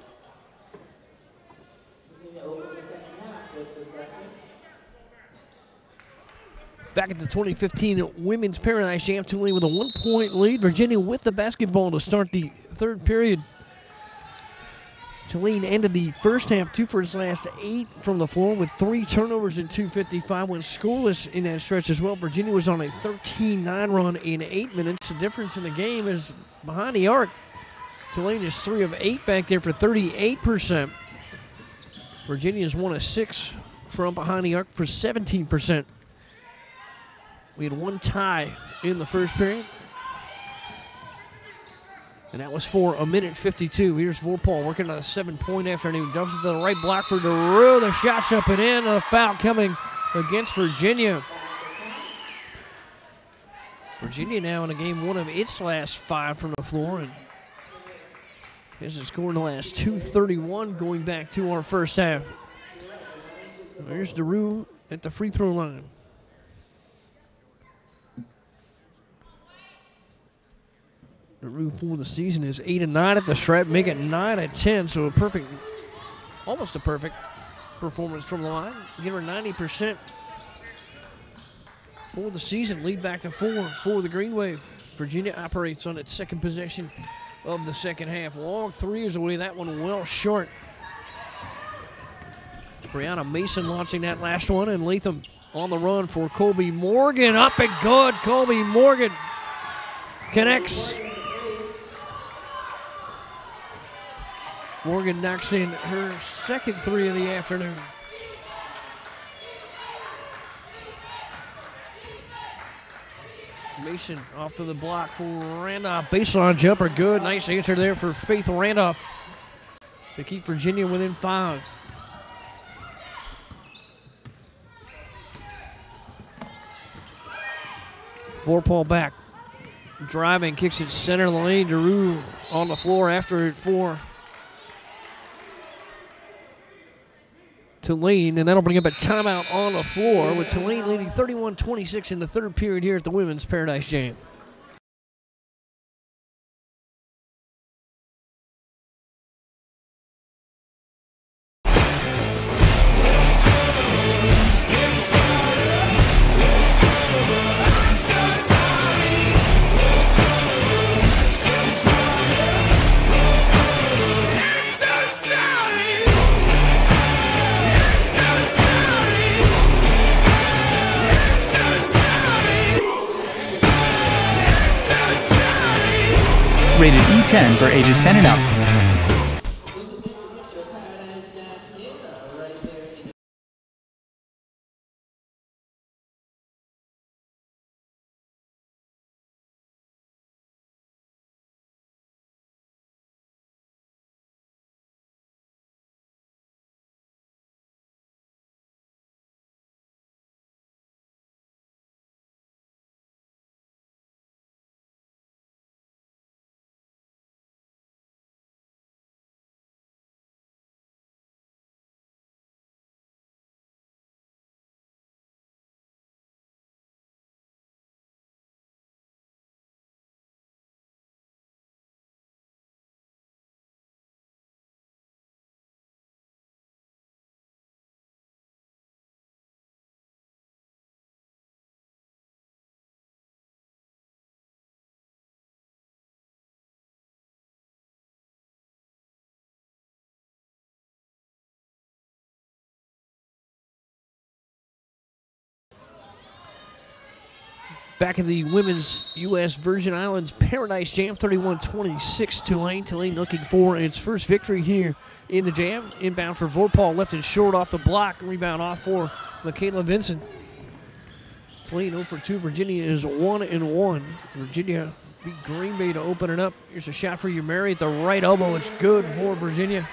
Virginia opens the second half with possession. Back at the twenty fifteen Women's Paradise Jam, Tulane with a one-point lead. Virginia with the basketball to start the third period. Tulane ended the first half two for its last eight from the floor with three turnovers in two fifty-five. Went scoreless in that stretch as well. Virginia was on a thirteen nine run in eight minutes. The difference in the game is behind the arc. Tulane is three of eight back there for thirty-eight percent. Virginia is one of six from behind the arc for seventeen percent. We had one tie in the first period. And that was for a minute fifty-two. Here's Vorpal working on a seven-point afternoon. Dumps it to the right block for DeRue. The shot's up and in. A foul coming against Virginia. Virginia now in a game one of its last five from the floor. And hasn't scored in the last two thirty-one going back to our first half. There's DeRue at the free throw line. DeRue for the season is eight and nine at the stripe, make it nine at ten, so a perfect, almost a perfect performance from the line. Give her ninety percent for the season. Lead back to four for the Green Wave. Virginia operates on its second possession of the second half. Long three is away, that one well short. Brianna Mason launching that last one, and Latham on the run for Colby Morgan. Up and good, Colby Morgan connects. Morgan knocks in her second three of the afternoon. Mason off to the block for Randolph. Baseline jumper, good. Nice answer there for Faith Randolph to keep Virginia within five. Vorpal back. Driving, kicks it center lane. DeRue on the floor after it for Tulane, and that'll bring up a timeout on the floor with Tulane leading thirty-one twenty-six in the third period here at the Women's Paradise Jam. Rated E ten for ages ten and up. Back in the Women's U S Virgin Islands Paradise Jam, thirty-one twenty-six Tulane. Tulane looking for its first victory here in the Jam. Inbound for Vorpal, left and short off the block. Rebound off for Michaela Vincent. Tulane zero for two. Virginia is one and one. Virginia beat Green Bay to open it up. Here's a shot for Umeri at the right elbow. It's good for Virginia.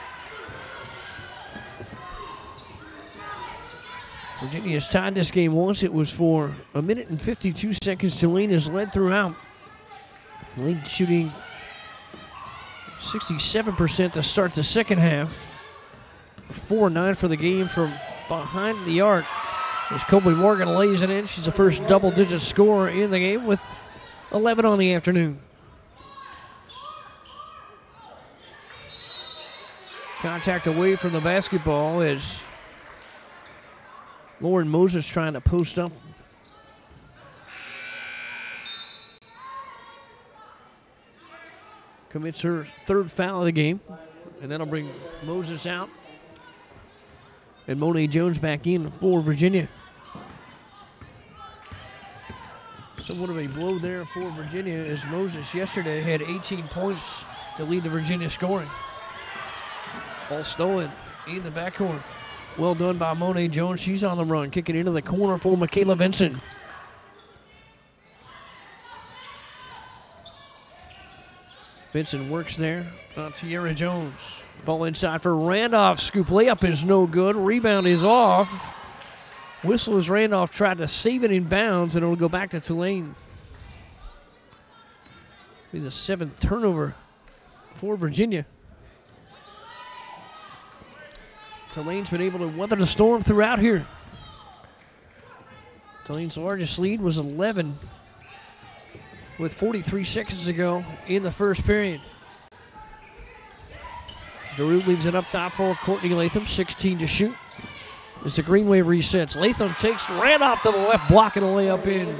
Virginia has tied this game once. It was for a minute and fifty-two seconds. Tulane has led throughout. Tulane shooting sixty-seven percent to start the second half. four nine for the game from behind the arc. As Colby Morgan lays it in. She's the first double-digit scorer in the game with eleven on the afternoon. Contact away from the basketball as Lauren Moses trying to post up. Commits her third foul of the game, and that'll bring Moses out. And Monet Jones back in for Virginia. Somewhat of a blow there for Virginia as Moses yesterday had eighteen points to lead the Virginia scoring. Ball stolen in the backcourt. Well done by Monet Jones. She's on the run, kicking into the corner for Michaela Vincent. Vincent works there on Tierra Jones. Ball inside for Randolph. Scoop layup is no good. Rebound is off. Whistle as Randolph tried to save it in bounds, and it'll go back to Tulane. Be the seventh turnover for Virginia. Tulane's been able to weather the storm throughout here. Tulane's largest lead was eleven with forty-three seconds to go in the first period. DeRue leaves it up top for Courtney Latham, sixteen to shoot. As the Green Wave resets, Latham takes Randolph to the left, blocking a layup in.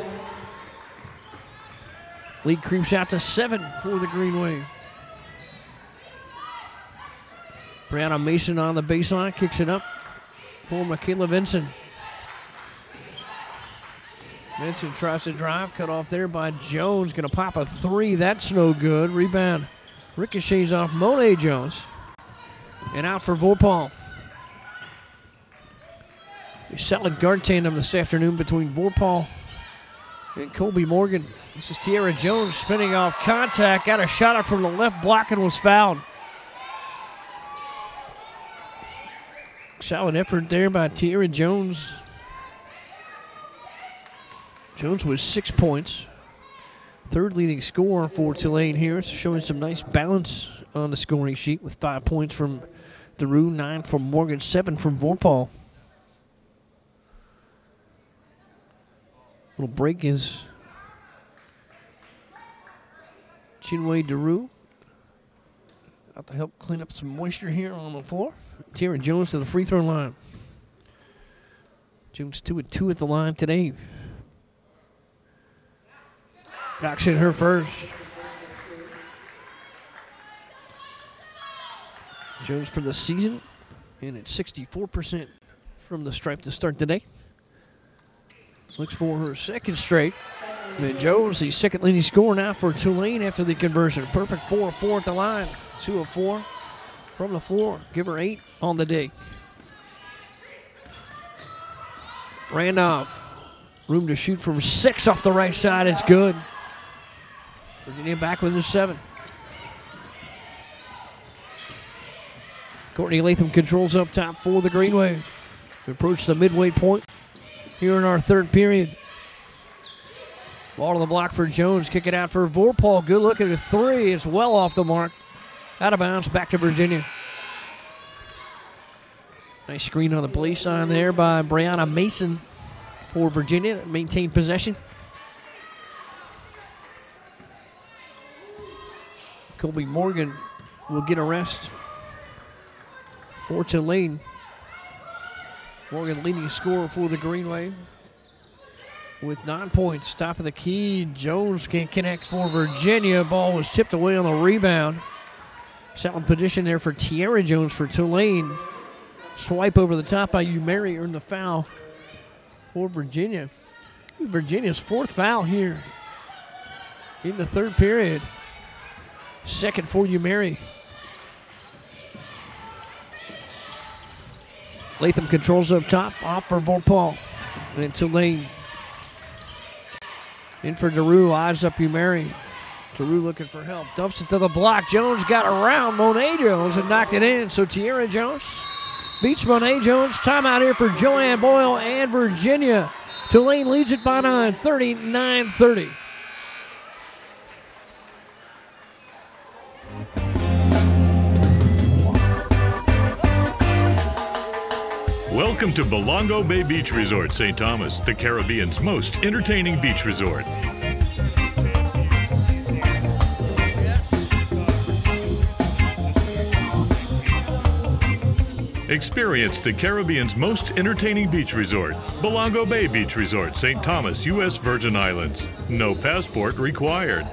Lead creeps out to seven for the Green Wave. Brianna Mason on the baseline, kicks it up for Michaela Vincent. Vincent tries to drive, cut off there by Jones. Going to pop a three. That's no good. Rebound ricochets off Monet Jones. And out for Vorpal. A solid guard tandem this afternoon between Vorpal and Colby Morgan. This is Tierra Jones spinning off contact. Got a shot up from the left block and was fouled. Solid effort there by Tierra Jones. Jones with six points. Third leading scorer for Tulane here. So showing some nice balance on the scoring sheet with five points from DeRue, nine from Morgan, seven from Vorpal. Little break is Chinwe DeRue out to help clean up some moisture here on the floor. Tierra Jones to the free throw line. Jones two and two at the line today. Knocks in her first. Jones for the season, and it's sixty-four percent from the stripe to start today. Looks for her second straight. And Jones, the second leading scorer now for Tulane after the conversion. Perfect four of four at the line. Two of four from the floor. Give her eight on the day. Randolph, room to shoot from six off the right side. It's good. Virginia back within seven. Courtney Latham controls up top for the Green Wave. We approach the midway point here in our third period. Ball to the block for Jones. Kick it out for Vorpal. Good look at a three. It's well off the mark. Out of bounds. Back to Virginia. Nice screen on the play sign there by Brianna Mason for Virginia. Maintain possession. Colby Morgan will get a rest for Tulane. Morgan leading scorer for the Green Wave with nine points. Top of the key. Jones can't connect for Virginia. Ball was tipped away on the rebound. Solid position there for Tierra Jones for Tulane. Swipe over the top by Umeri earned the foul for Virginia. Virginia's fourth foul here in the third period. Second for Umeri. Latham controls up top, off for Vorpal. And then Tulane. In for DeRue, eyes up Umeri. DeRue looking for help, dumps it to the block. Jones got around Monet Jones and knocked it in. So Tierra Jones beats Monet Jones. Timeout here for Joanne Boyle and Virginia. Tulane leads it by nine, thirty-nine thirty. Welcome to Belongo Bay Beach Resort, Saint Thomas, the Caribbean's most entertaining beach resort. Experience the Caribbean's most entertaining beach resort, Belongo Bay Beach Resort, Saint Thomas, U S Virgin Islands. No passport required.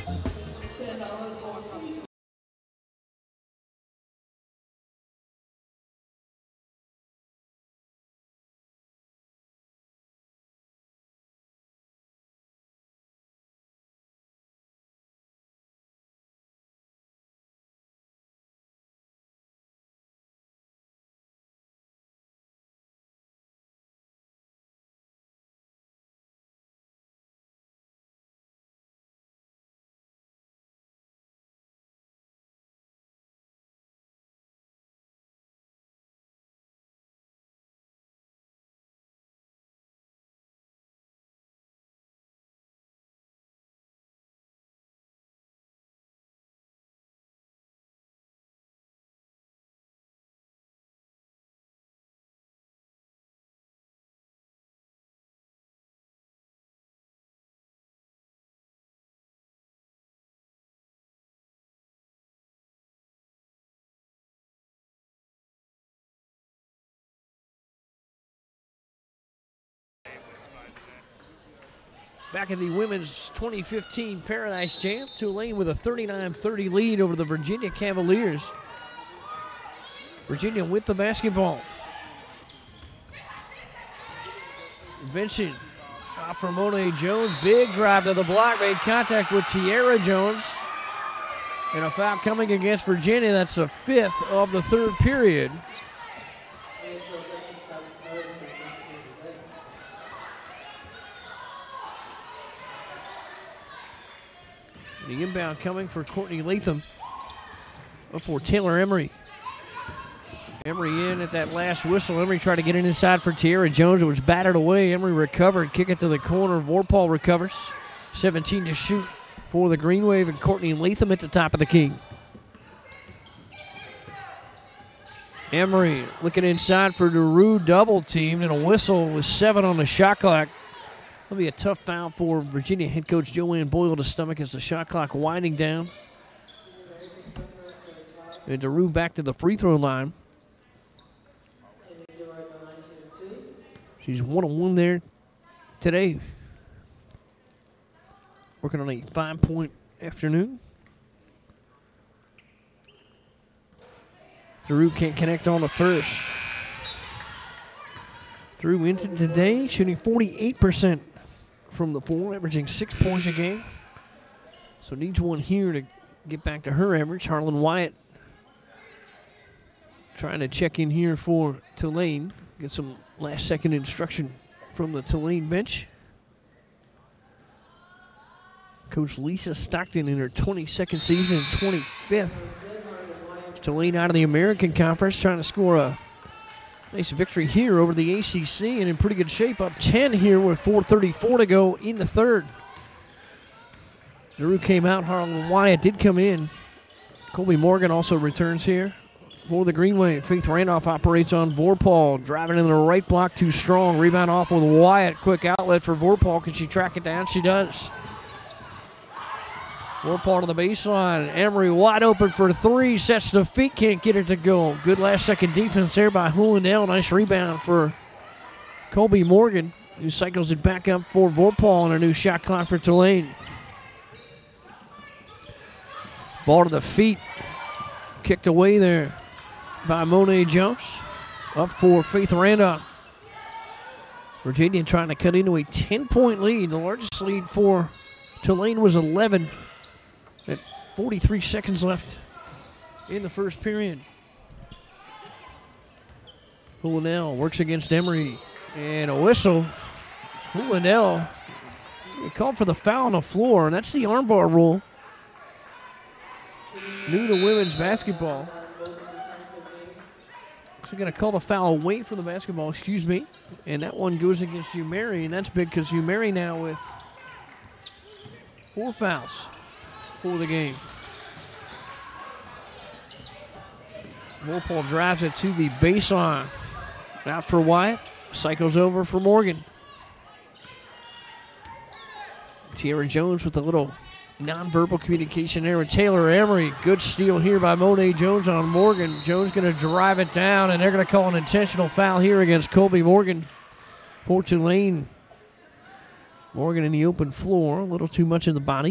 Back in the women's twenty fifteen Paradise Jam, Tulane with a thirty-nine thirty lead over the Virginia Cavaliers. Virginia with the basketball. Vincent off from Monet Jones. Big drive to the block, made contact with Tiara Jones. And a foul coming against Virginia. That's the fifth of the third period. The inbound coming for Courtney Latham. Up for Taylor Emery. Emery in at that last whistle. Emery tried to get it inside for Tiara Jones. It was battered away. Emery recovered. Kick it to the corner. Vorpal recovers. seventeen to shoot for the Green Wave, and Courtney Latham at the top of the key. Emery looking inside for DeRue, double teamed, and a whistle with seven on the shot clock. That'll be a tough foul for Virginia head coach Joanne Boyle to stomach as the shot clock winding down. And DeRue back to the free throw line. She's one on one there today. Working on a five-point afternoon. DeRue can't connect on the first. DeRue into today shooting forty-eight percent from the floor, averaging six points a game. So needs one here to get back to her average. Harlan Wyatt trying to check in here for Tulane. Get some last second instruction from the Tulane bench. Coach Lisa Stockton in her twenty-second season and twenty-fifth. Tulane out of the American Conference, trying to score a nice victory here over the A C C, and in pretty good shape, up ten here with four thirty-four to go in the third. DeRue came out, Harlan Wyatt did come in. Colby Morgan also returns here for the Green Wave. Faith Randolph operates on Vorpal, driving in the right block, too strong. Rebound off with Wyatt, quick outlet for Vorpal. Can she track it down? She does. Vorpal to the baseline. Emery wide open for three. Sets the feet. Can't get it to go. Good last second defense there by Hulandell. Nice rebound for Colby Morgan, who cycles it back up for Vorpal and a new shot clock for Tulane. Ball to the feet. Kicked away there by Monet Jones. Up for Faith Randolph. Virginia trying to cut into a ten-point lead. The largest lead for Tulane was eleven. At forty-three seconds left in the first period. Hulandell works against Emery. And a whistle. Hulandell called for the foul on the floor, and that's the armbar rule. New to women's basketball. So going to call the foul away from the basketball, excuse me. And that one goes against Umeri, and that's big because Umeri now with four fouls for the game. Vorpal drives it to the baseline. Out for Wyatt. Cycles over for Morgan. Tiara Jones with a little nonverbal communication there with Taylor Emery. Good steal here by Monet Jones on Morgan. Jones going to drive it down, and they're going to call an intentional foul here against Colby Morgan for Tulane. Morgan in the open floor, a little too much in the body.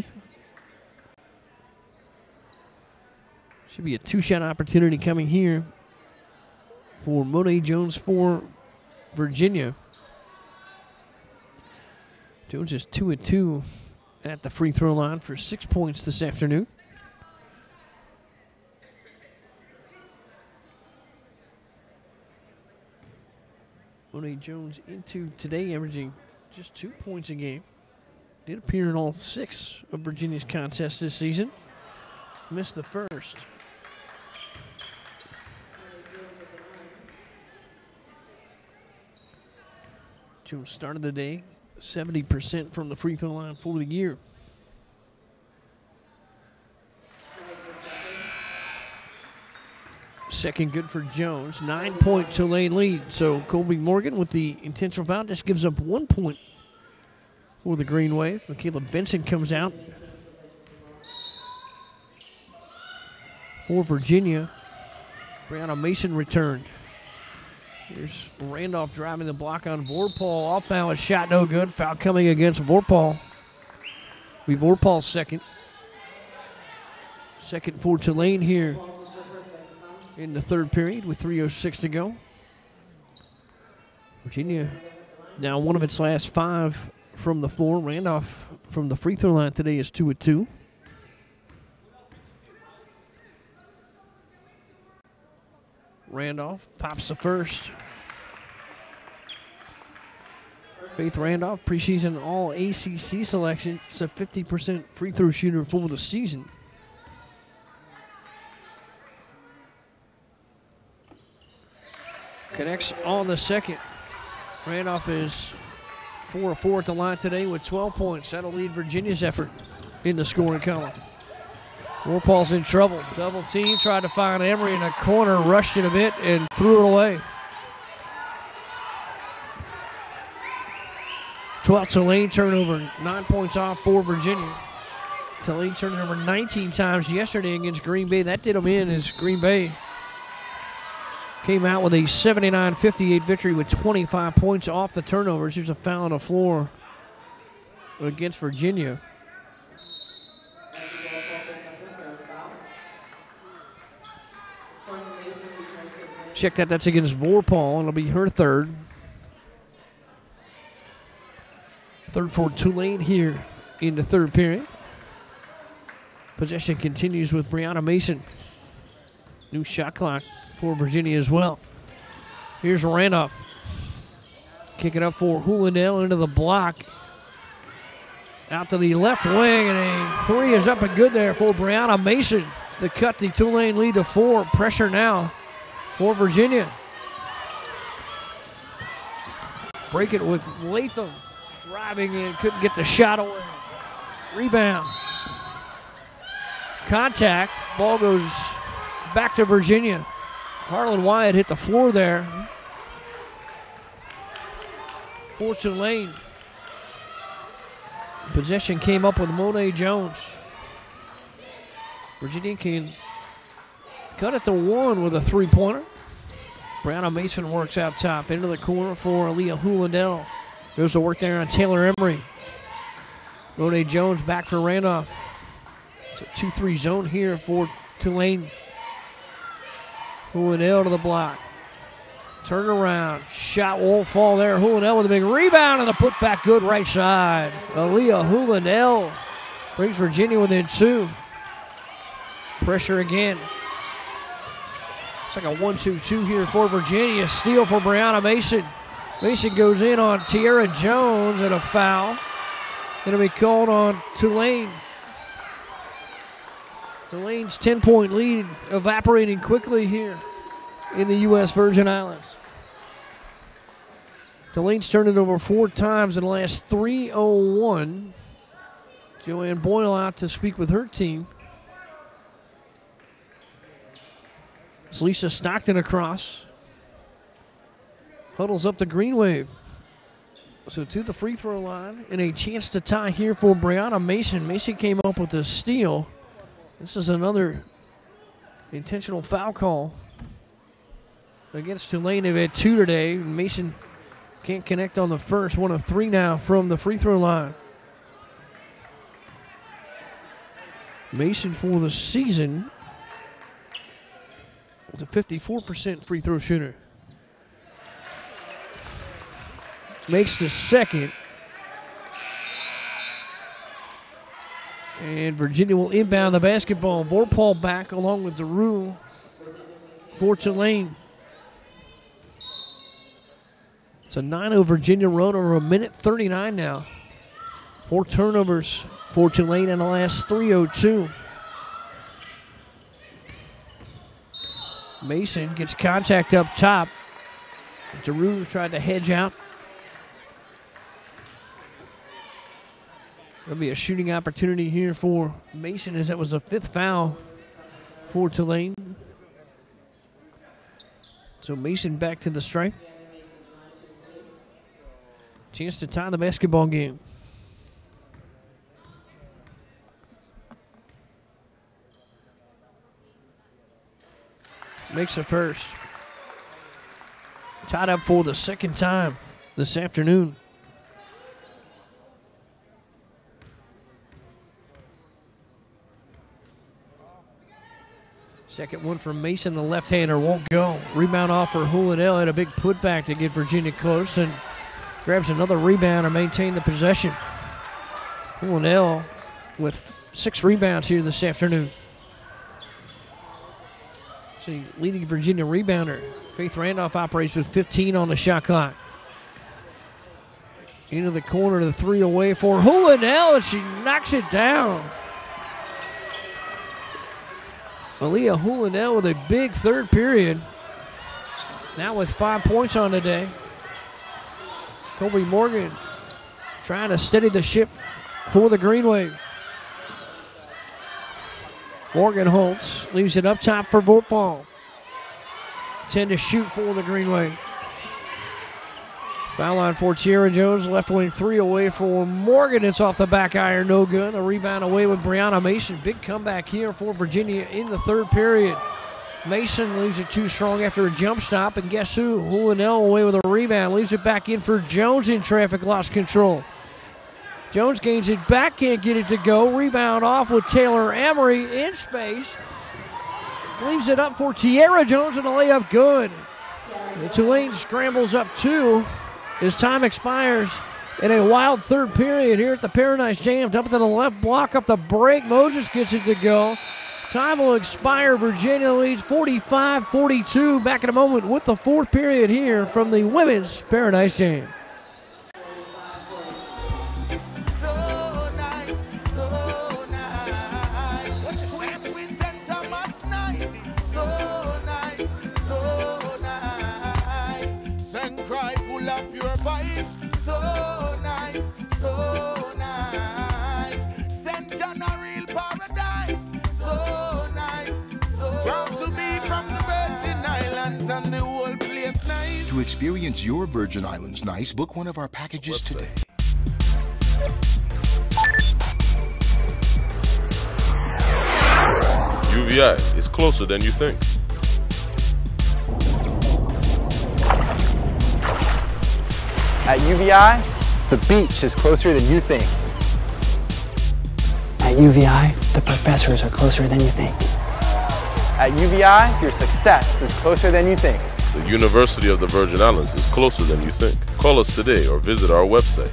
Should be a two-shot opportunity coming here for Monet Jones for Virginia. Jones is two and two at the free throw line for six points this afternoon. Monet Jones into today averaging just two points a game. Did appear in all six of Virginia's contests this season. Missed the first. Jones started the day seventy percent from the free throw line for the year. Second good for Jones. Nine-point Tulane lead. So Colby Morgan with the intentional foul just gives up one point for the Green Wave. Michaela Benson comes out for Virginia. Brianna Mason returned. Here's Randolph driving the block on Vorpal. Off balance shot, no good. Foul coming against Vorpal. We Vorpal's second. Second for Tulane here in the third period with three oh six to go. Virginia now one of its last five from the floor. Randolph from the free throw line today is two and two. Randolph pops the first. Faith Randolph, preseason all A C C selection. It's a fifty percent free throw shooter for the season. Connects on the second. Randolph is four of four at the line today with twelve points. That'll lead Virginia's effort in the scoring column. Vorpal's in trouble. Double team, tried to find Emery in a corner, rushed it a bit, and threw it away. twelfth Tulane turnover, nine points off for Virginia. Tulane turned it over nineteen times yesterday against Green Bay. That did them in as Green Bay came out with a seventy-nine fifty-eight victory with twenty-five points off the turnovers. Here's a foul on the floor against Virginia. Check that, that's against Vorpal, and it'll be her third. Third for Tulane here in the third period. Possession continues with Brianna Mason. New shot clock for Virginia as well. Here's Randolph. Kick it up for Hulandell into the block. Out to the left wing, and a three is up and good there for Brianna Mason to cut the Tulane lead to four. Pressure now for Virginia. Break it with Latham. Driving in, couldn't get the shot away. Rebound. Contact. Ball goes back to Virginia. Harlan Wyatt hit the floor there for Tulane. Possession came up with Monet Jones. Virginia can cut it to one with a three-pointer. Brianna Mason works out top into the corner for Aaliyah Hulandell. Goes to work there on Taylor Emery. Monet Jones back for Randolph. It's a two three zone here for Tulane. Hulandell to the block. Turn around. Shot won't fall there. Hulandell with a big rebound and a putback good right side. Aaliyah Hulandell brings Virginia within two. Pressure again. It's like a one two two here for Virginia. Steal for Brianna Mason. Mason goes in on Tierra Jones and a foul. It'll be called on Tulane. Tulane's ten-point lead evaporating quickly here in the U S Virgin Islands. Tulane's turned it over four times in the last three oh one. Joanne Boyle out to speak with her team. It's Lisa Stockton across. Huddles up the Green Wave. So to the free throw line, and a chance to tie here for Brianna Mason. Mason came up with a steal. This is another intentional foul call against Tulane. They've had two today. Mason can't connect on the first. One of three now from the free throw line. Mason for the season with a fifty-four percent free throw shooter. Makes the second. And Virginia will inbound the basketball. Vorpal back along with DeRue for Tulane. It's a nine oh Virginia run over a minute thirty-nine now. Four turnovers for Tulane in the last three oh two. Mason gets contact up top. DeRue tried to hedge out. There'll be a shooting opportunity here for Mason, as that was the fifth foul for Tulane. So Mason back to the stripe. Chance to tie the basketball game. Makes it first. Tied up for the second time this afternoon. Second one from Mason, the left-hander won't go. Rebound off for Hulanel, had a big putback to get Virginia close, and grabs another rebound and maintain the possession. Hulanel with six rebounds here this afternoon. See, leading Virginia rebounder. Faith Randolph operates with fifteen on the shot clock. Into the corner, the three away for Hulanel, and she knocks it down. Aaliyah Hulanel with a big third period. Now with five points on the day. Colby Morgan trying to steady the ship for the Green Wave. Morgan Holtz leaves it up top for Vorpal. ten to shoot for the Green Wave. Foul line for Tierra Jones. Left wing three away for Morgan. It's off the back iron, no good. A rebound away with Brianna Mason. Big comeback here for Virginia in the third period. Mason leaves it too strong after a jump stop. And guess who? Hulanel away with a rebound. Leaves it back in for Jones in traffic, lost control. Jones gains it back, can't get it to go. Rebound off with Taylor Emery in space. Leaves it up for Tierra Jones, and the layup good. The Tulane scrambles up two as time expires in a wild third period here at the Paradise Jam. Dump it to the left block up the break. Moses gets it to go. Time will expire. Virginia leads forty-five forty-two. Back in a moment with the fourth period here from the Women's Paradise Jam. So nice, so nice. Saint John a real paradise. So nice, so proud to be from the Virgin Islands and the whole place nice. To experience your Virgin Islands nice, book one of our packages today. U V I is closer than you think. At U V I, the beach is closer than you think. At U V I, the professors are closer than you think. At U V I, your success is closer than you think. The University of the Virgin Islands is closer than you think. Call us today or visit our website.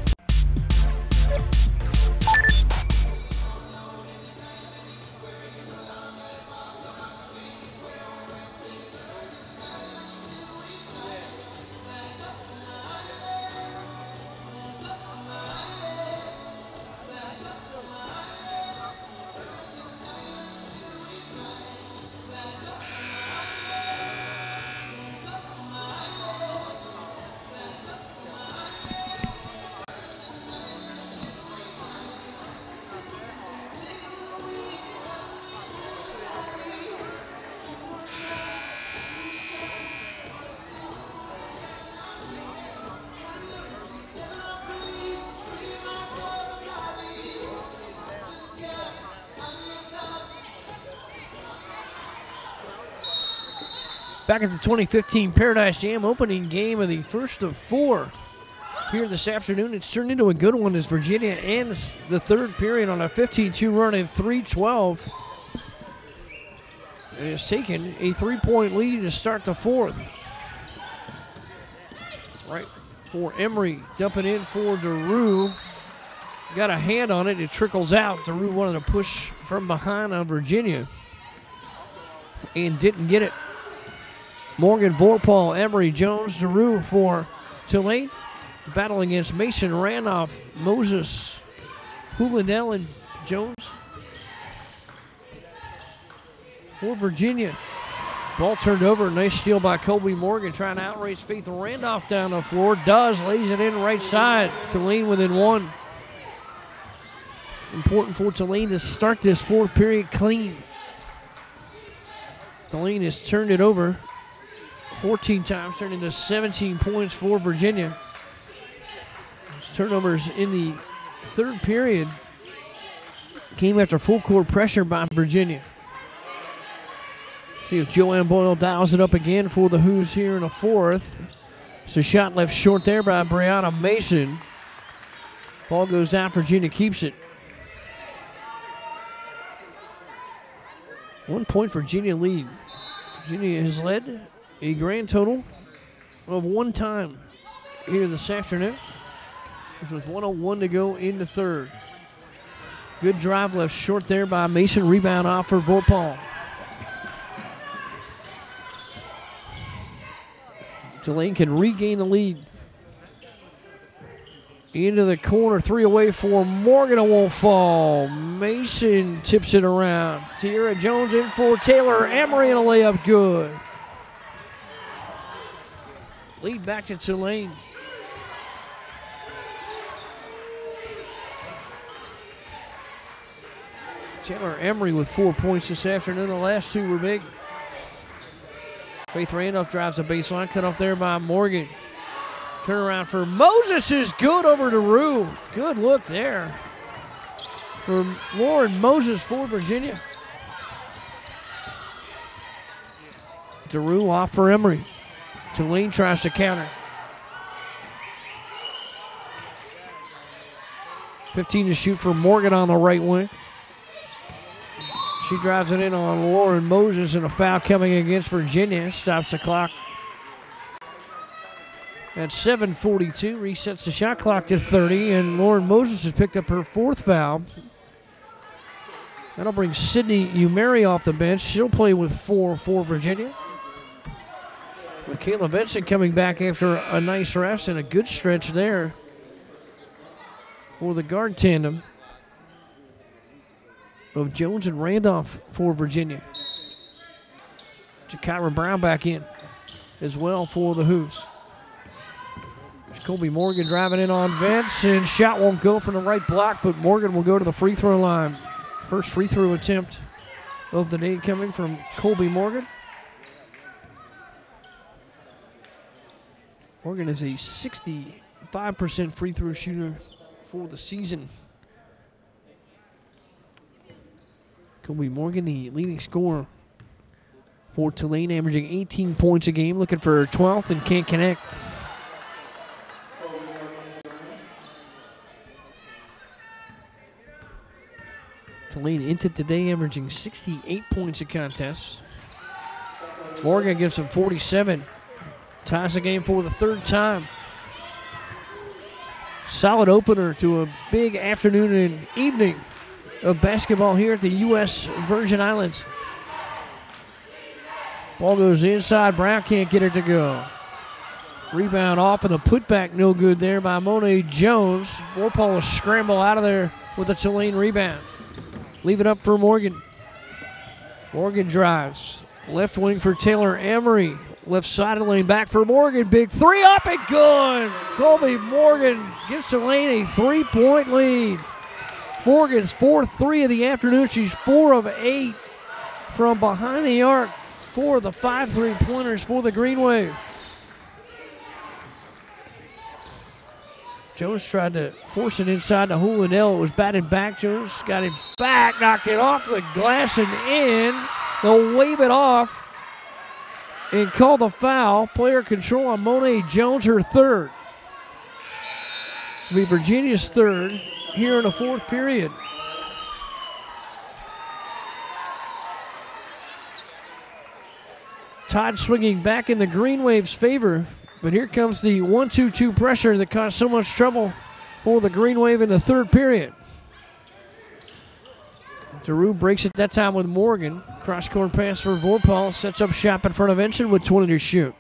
Back at the twenty fifteen Paradise Jam opening game of the first of four here this afternoon. It's turned into a good one as Virginia ends the third period on a fifteen two run in three twelve. It has taken a three-point lead to start the fourth. Right for Emery, dumping in for DeRue. Got a hand on it, it trickles out. DeRue wanted to push from behind on Virginia and didn't get it. Morgan, Vorpal, Emery, Jones, DeRue for Tulane. Battling against Mason, Randolph, Moses, Hulinell, and Jones. For Virginia. Ball turned over. Nice steal by Colby Morgan, trying to outrace Faith Randolph down the floor. Does, lays it in right side. Tulane within one. Important for Tulane to start this fourth period clean. Tulane has turned it over fourteen times, turned into seventeen points for Virginia. Those turnovers in the third period came after full court pressure by Virginia. See if Joanne Boyle dials it up again for the Hoos here in the fourth. It's a shot left short there by Brianna Mason. Ball goes down, Virginia keeps it. One point Virginia lead. Virginia has led a grand total of one time here this afternoon. There's with one oh one to go in the third. Good drive left short there by Mason. Rebound off for Vorpal. Tulane can regain the lead. Into the corner, three away for Morgan. It won't fall. Mason tips it around. Tierra Jones in for Taylor Emery, and a layup good. Lead back to Tulane. Taylor Emery with four points this afternoon. The last two were big. Faith Randolph drives the baseline, cut off there by Morgan. Turnaround for Moses is good over to Rue. Good look there for Lauren Moses for Virginia. DeRue off for Emery. Tulane tries to counter. fifteen to shoot for Morgan on the right wing. She drives it in on Lauren Moses, and a foul coming against Virginia. Stops the clock. At seven forty-two, resets the shot clock to thirty, and Lauren Moses has picked up her fourth foul. That'll bring Sydney Umeri off the bench. She'll play with four for Virginia. Michaela Vincent coming back after a nice rest and a good stretch there for the guard tandem of Jones and Randolph for Virginia. Jakira Brown back in as well for the Hoos. Colby Morgan driving in on Vince, and shot won't go from the right block, but Morgan will go to the free throw line. First free throw attempt of the day coming from Colby Morgan. Morgan is a sixty-five percent free throw shooter for the season. Colby Morgan, the leading scorer for Tulane, averaging eighteen points a game, looking for her twelfth and can't connect. Tulane entered today averaging sixty-eight points a contest. Morgan gives them forty-seven. Ties the game for the third time. Solid opener to a big afternoon and evening of basketball here at the U S Virgin Islands. Ball goes inside. Brown can't get it to go. Rebound off, and the putback no good there by Monet Jones. Vorpal will scramble out of there with a Tulane rebound. Leave it up for Morgan. Morgan drives. Left wing for Taylor Emery. Left side of the lane back for Morgan. Big three up and good. Colby Morgan gives Tulane a three-point lead. Morgan's fourth three of the afternoon. She's four of eight from behind the arc. Four of the five three-pointers for the Green Wave. Jones tried to force it inside to Hulinell. It was batted back. Jones got it back, knocked it off the glass and in. They'll wave it off. and called a foul. Player control on Monet Jones, her third. It'll be Virginia's third here in the fourth period. Tide swinging back in the Green Wave's favor, but here comes the one two two pressure that caused so much trouble for the Green Wave in the third period. Giroux breaks it that time with Morgan. Cross-court pass for Vorpal. Sets up shop in front of Ensign with twenty to shoot.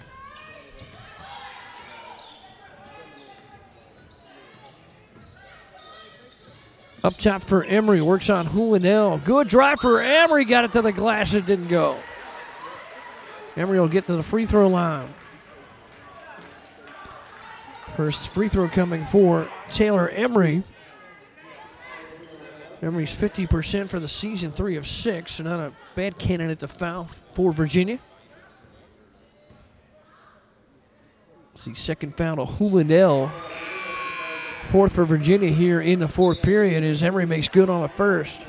Up top for Emery. Works on Hulinell. Good drive for Emery. Got it to the glass. It didn't go. Emery will get to the free throw line. First free throw coming for Taylor Emery. Emery's fifty percent for the season, three of six, so not a bad candidate to foul for Virginia. See, second foul to Hulinell. Fourth for Virginia here in the fourth period as Emery makes good on the first.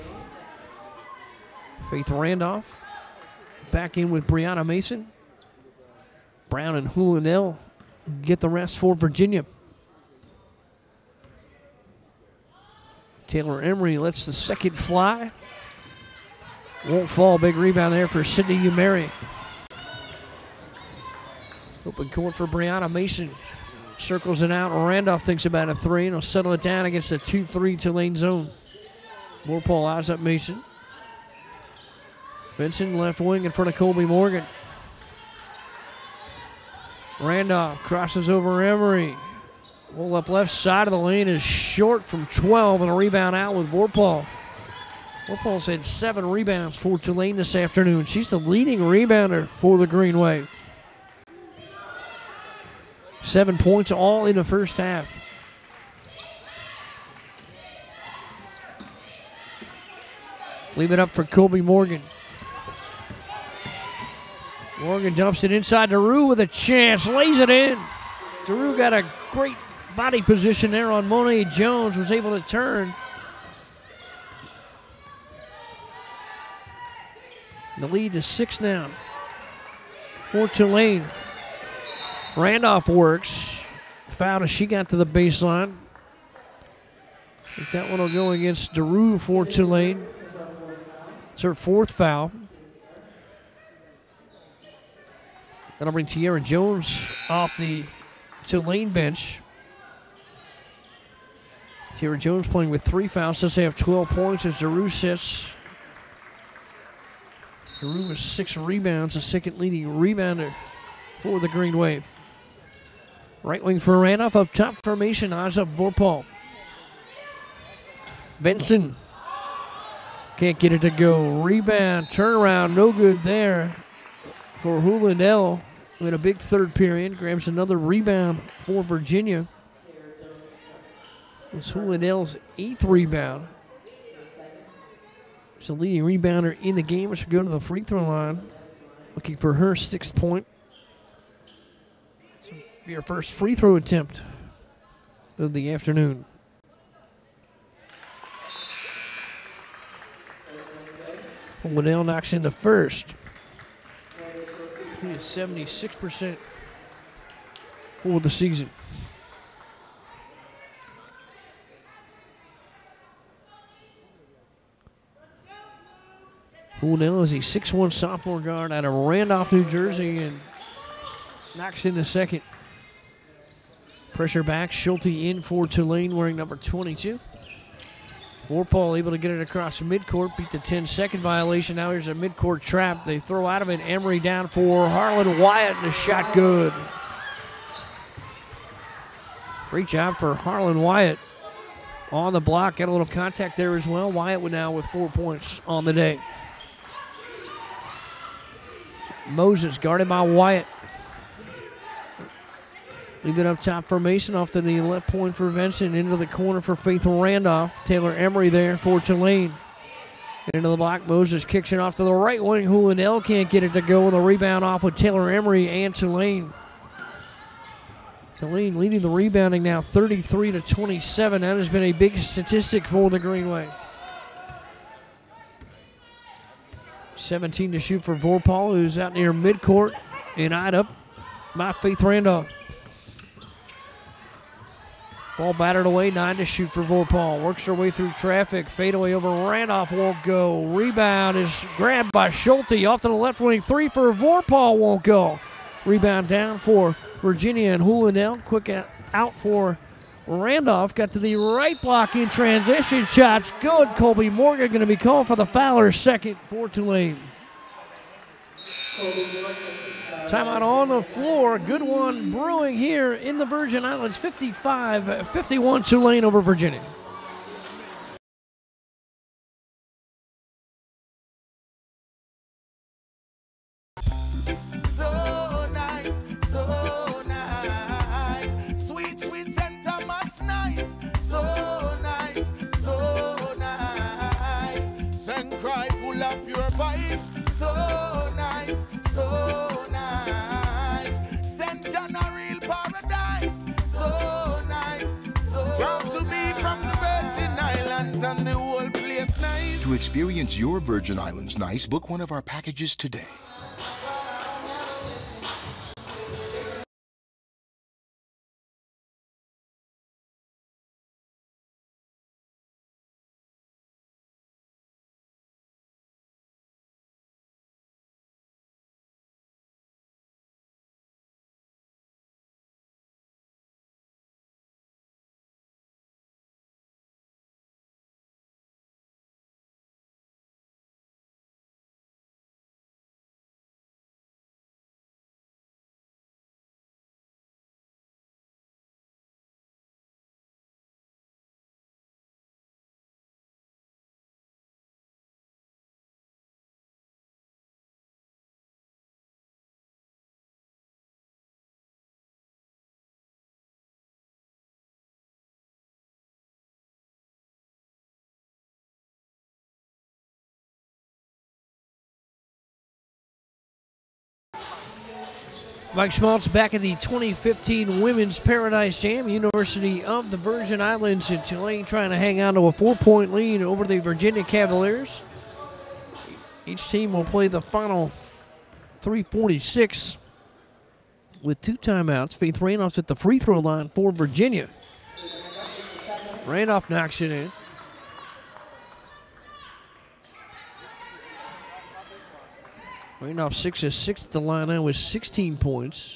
Faith Randolph back in with Brianna Mason. Brown and Hulinell get the rest for Virginia. Taylor Emery lets the second fly. Won't fall. Big rebound there for Sydney Umeri. Open court for Brianna Mason. Circles it out. Randolph thinks about a three and will settle it down against a two three Tulane zone. Vorpal eyes up Mason. Benson left wing in front of Colby Morgan. Randolph crosses over Emery. Pull up left side of the lane is short from twelve and a rebound out with Vorpal. Vorpal's had seven rebounds for Tulane this afternoon. She's the leading rebounder for the Green Wave. Seven points all in the first half. Leave it up for Colby Morgan. Morgan dumps it inside. Giroux with a chance, lays it in. Giroux got a great body position there on Monet Jones, was able to turn. The lead is six now for Tulane. Randolph works. Foul as she got to the baseline. I think that one will go against Giroux for Tulane. It's her fourth foul. That'll bring Tierra Jones off the Tulane bench. Tierra Jones playing with three fouls. Does have twelve points as Giroux sits. Giroux with six rebounds, the second leading rebounder for the Green Wave. Right wing for Randolph, up top formation, eyes up Vorpal. Benson can't get it to go. Rebound, turnaround, no good there for Hulinell. In a big third period, grabs another rebound for Virginia. It's Hulinell's eighth rebound. She's the leading rebounder in the game. She'll go to the free throw line, looking for her sixth point. This will be her first free throw attempt of the afternoon. Hulinell knocks in the first. He is seventy-six percent for the season. Hulinell is a six one sophomore guard out of Randolph, New Jersey, and knocks in the second. Pressure back, Schulte in for Tulane wearing number twenty-two. Vorpal able to get it across midcourt, beat the ten-second violation. Now here's a midcourt trap. They throw out of it. Emery down for Harlan Wyatt, and the shot good. Great job for Harlan Wyatt on the block. Got a little contact there as well. Wyatt with now with four points on the day. Moses guarded by Wyatt. Leave it up top for Mason, off to the left point for Vincent, into the corner for Faith Randolph. Taylor Emery there for Tulane. Into the block, Moses kicks it off to the right wing. Hulinell can't get it to go with a rebound off with Taylor Emery and Tulane. Tulane leading the rebounding now thirty-three to twenty-seven. That has been a big statistic for the Green Wave. seventeen to shoot for Vorpal, who's out near midcourt and eyed up by Faith Randolph. Ball battered away, nine to shoot for Vorpal. Works her way through traffic. Fadeaway over Randolph won't go. Rebound is grabbed by Schulte. Off to the left wing. Three for Vorpal won't go. Rebound down for Virginia and Hulinell. Quick out for Randolph. Got to the right block in transition. Shots good. Colby Morgan going to be called for the fouler. Second for Tulane. Timeout on the floor. Good one brewing here in the Virgin Islands. fifty-five fifty-one Tulane over Virginia. So nice, so nice. Sweet, sweet Saint Thomas, nice. So nice, so nice. Send cry full of pure vibes. So nice, so nice. Saint John a real paradise. So nice, so proud to be from the Virgin Islands and the whole place nice. To experience your Virgin Islands nice, book one of our packages today. Mike Schmaltz back at the twenty fifteen Women's Paradise Jam. University of the Virgin Islands in Tulane trying to hang on to a four-point lead over the Virginia Cavaliers. Each team will play the final three forty-six with two timeouts. Faith Randolph's at the free throw line for Virginia. Randolph knocks it in. Randolph six is six at the line now with sixteen points.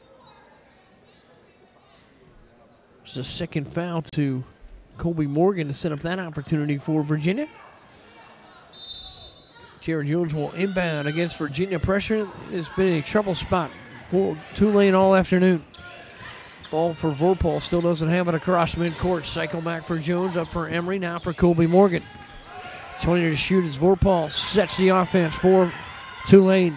It's the second foul to Colby Morgan to set up that opportunity for Virginia. Tara Jones will inbound against Virginia. Pressure has been a trouble spot for Tulane all afternoon. Ball for Vorpal, still doesn't have it across midcourt. Cycle back for Jones, up for Emery, now for Colby Morgan. twenty to shoot as Vorpal sets the offense for Tulane.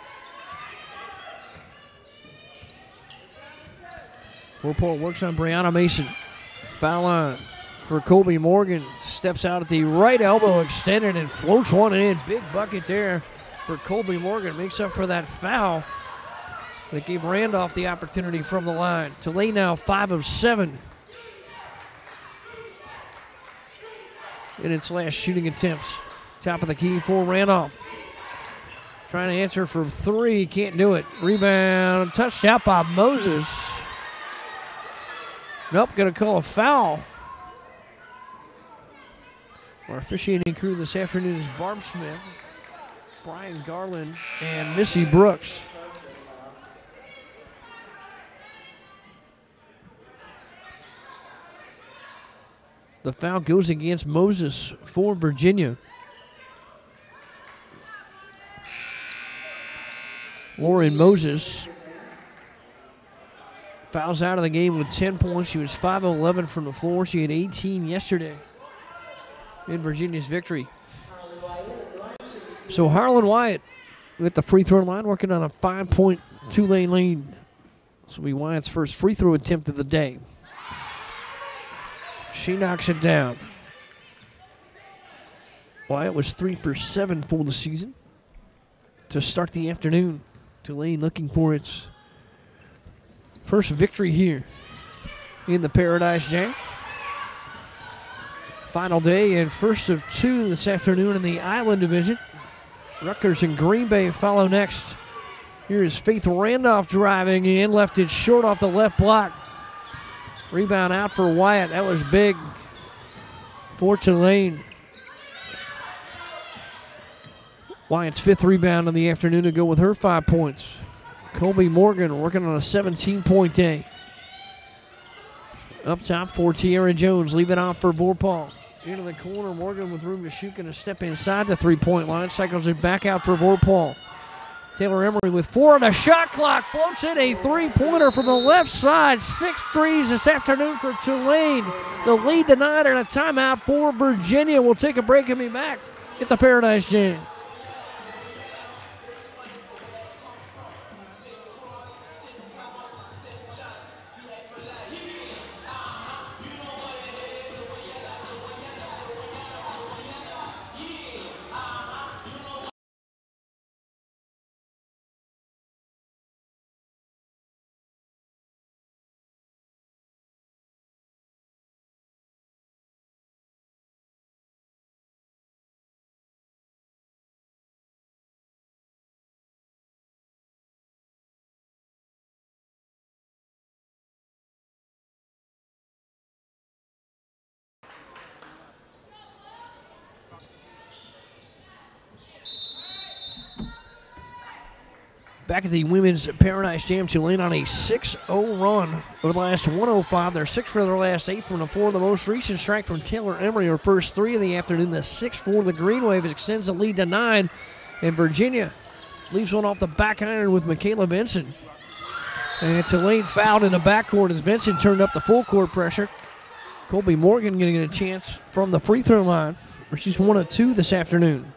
Vorpal works on Brianna Mason. Foul line for Colby Morgan. Steps out at the right elbow, extended and floats one in. Big bucket there for Colby Morgan. Makes up for that foul that gave Randolph the opportunity from the line. Tulane now five of seven in its last shooting attempts. Top of the key for Randolph. Trying to answer from three, can't do it. Rebound, touched out by Moses. Nope, gonna call a foul. Our officiating crew this afternoon is Barb Smith, Brian Garland, and Missy Brooks. The foul goes against Moses for Virginia. Lauren Moses fouls out of the game with ten points. She was five of eleven from the floor. She had eighteen yesterday in Virginia's victory. So Harlan Wyatt with the free throw line, working on a five-point Tulane lead. This will be Wyatt's first free throw attempt of the day. She knocks it down. Wyatt was three for seven for the season to start the afternoon. Tulane looking for its first victory here in the Paradise Jam. Final day and first of two this afternoon in the Island Division. Rutgers and Green Bay follow next. Here is Faith Randolph driving in, left it short off the left block. Rebound out for Wyatt. That was big for Tulane. Wyatt's fifth rebound of the afternoon to go with her five points. Colby Morgan working on a seventeen-point day. Up top for Tiara Jones. Leave it off for Vorpal. Into the corner, Morgan with room to shoot. Going to step inside the three-point line. Cycles it back out for Vorpal. Taylor Emery with four on the shot clock. Floats in a three-pointer from the left side. Six threes this afternoon for Tulane. The lead denied and a timeout for Virginia. We'll take a break and be back at the Paradise Jam. Back at the Women's Paradise Jam, Tulane on a six oh run over the last one oh five. They're six for their last eight from the floor. The most recent strike from Taylor Emery, her first three of the afternoon. The six four, the Green Wave extends the lead to nine. And Virginia leaves one off the back iron with Michaela Vinson. And Tulane fouled in the backcourt as Vinson turned up the full court pressure. Colby Morgan getting a chance from the free throw line, where she's one of two this afternoon.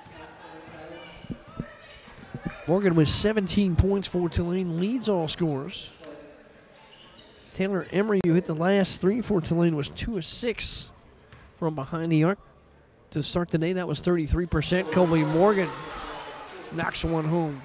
Morgan with seventeen points for Tulane, leads all scorers. Taylor Emery, who hit the last three for Tulane, was two of six from behind the arc. To start the day, that was thirty-three percent. Colby Morgan knocks one home.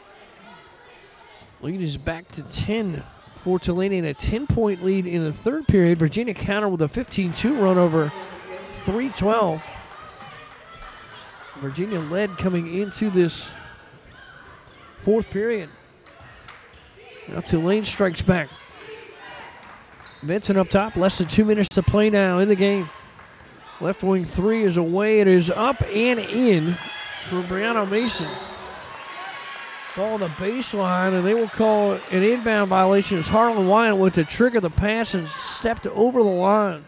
Lead is back to ten for Tulane, and a ten-point lead in the third period. Virginia counter with a fifteen two run over three twelve. Virginia led coming into this fourth period. Now Tulane strikes back. Vinson up top, less than two minutes to play now in the game. Left wing three is away. It is up and in for Brianna Mason. Ball on the baseline, and they will call it an inbound violation as Harlan Wyatt went to trigger the pass and stepped over the line.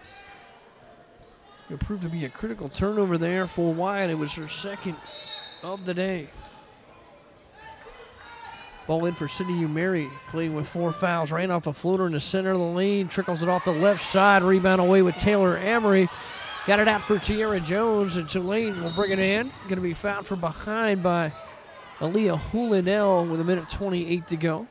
It proved to be a critical turnover there for Wyatt. It was her second of the day. Ball in for Sydney Umeri, playing with four fouls. Ran off a floater in the center of the lane, trickles it off the left side. Rebound away with Taylor Emery. Got it out for Tiara Jones, and Tulane will bring it in. Going to be fouled from behind by Aaliyah Hulinell with a minute twenty-eight to go.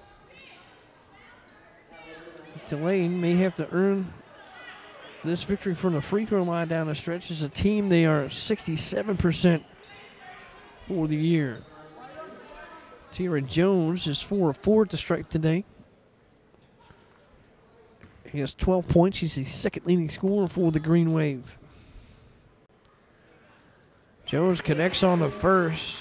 Tulane may have to earn this victory from the free throw line down the stretch. As a team, they are sixty-seven percent for the year. Tiara Jones is four of four at the stripe today. He has twelve points. He's the second leading scorer for the Green Wave. Jones connects on the first.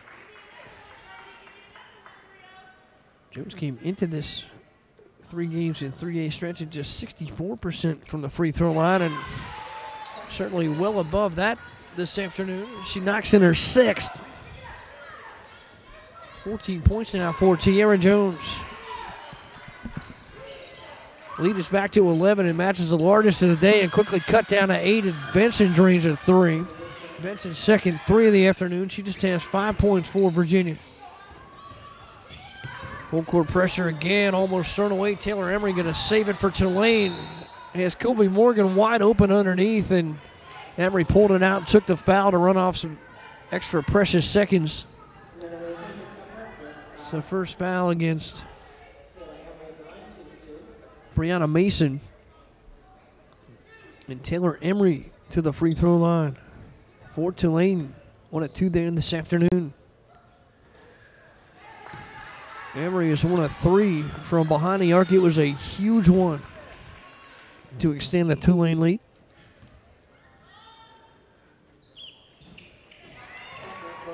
Jones came into this three games in three-day stretch at just sixty-four percent from the free throw line, and certainly well above that this afternoon. She knocks in her sixth. fourteen points now for Tiara Jones. Lead is back to eleven and matches the largest of the day, and quickly cut down to eight as Vinson drains a three. Vinson's second three of the afternoon. She just has five points for Virginia. Full court pressure again, almost thrown away. Taylor Emery going to save it for Tulane. Has Colby Morgan wide open underneath, and Emery pulled it out and took the foul to run off some extra precious seconds. It's the first foul against Brianna Mason. And Taylor Emery to the free throw line for Tulane. One at two there this afternoon. Emery is one of three from behind the arc. It was a huge one to extend the Tulane lead.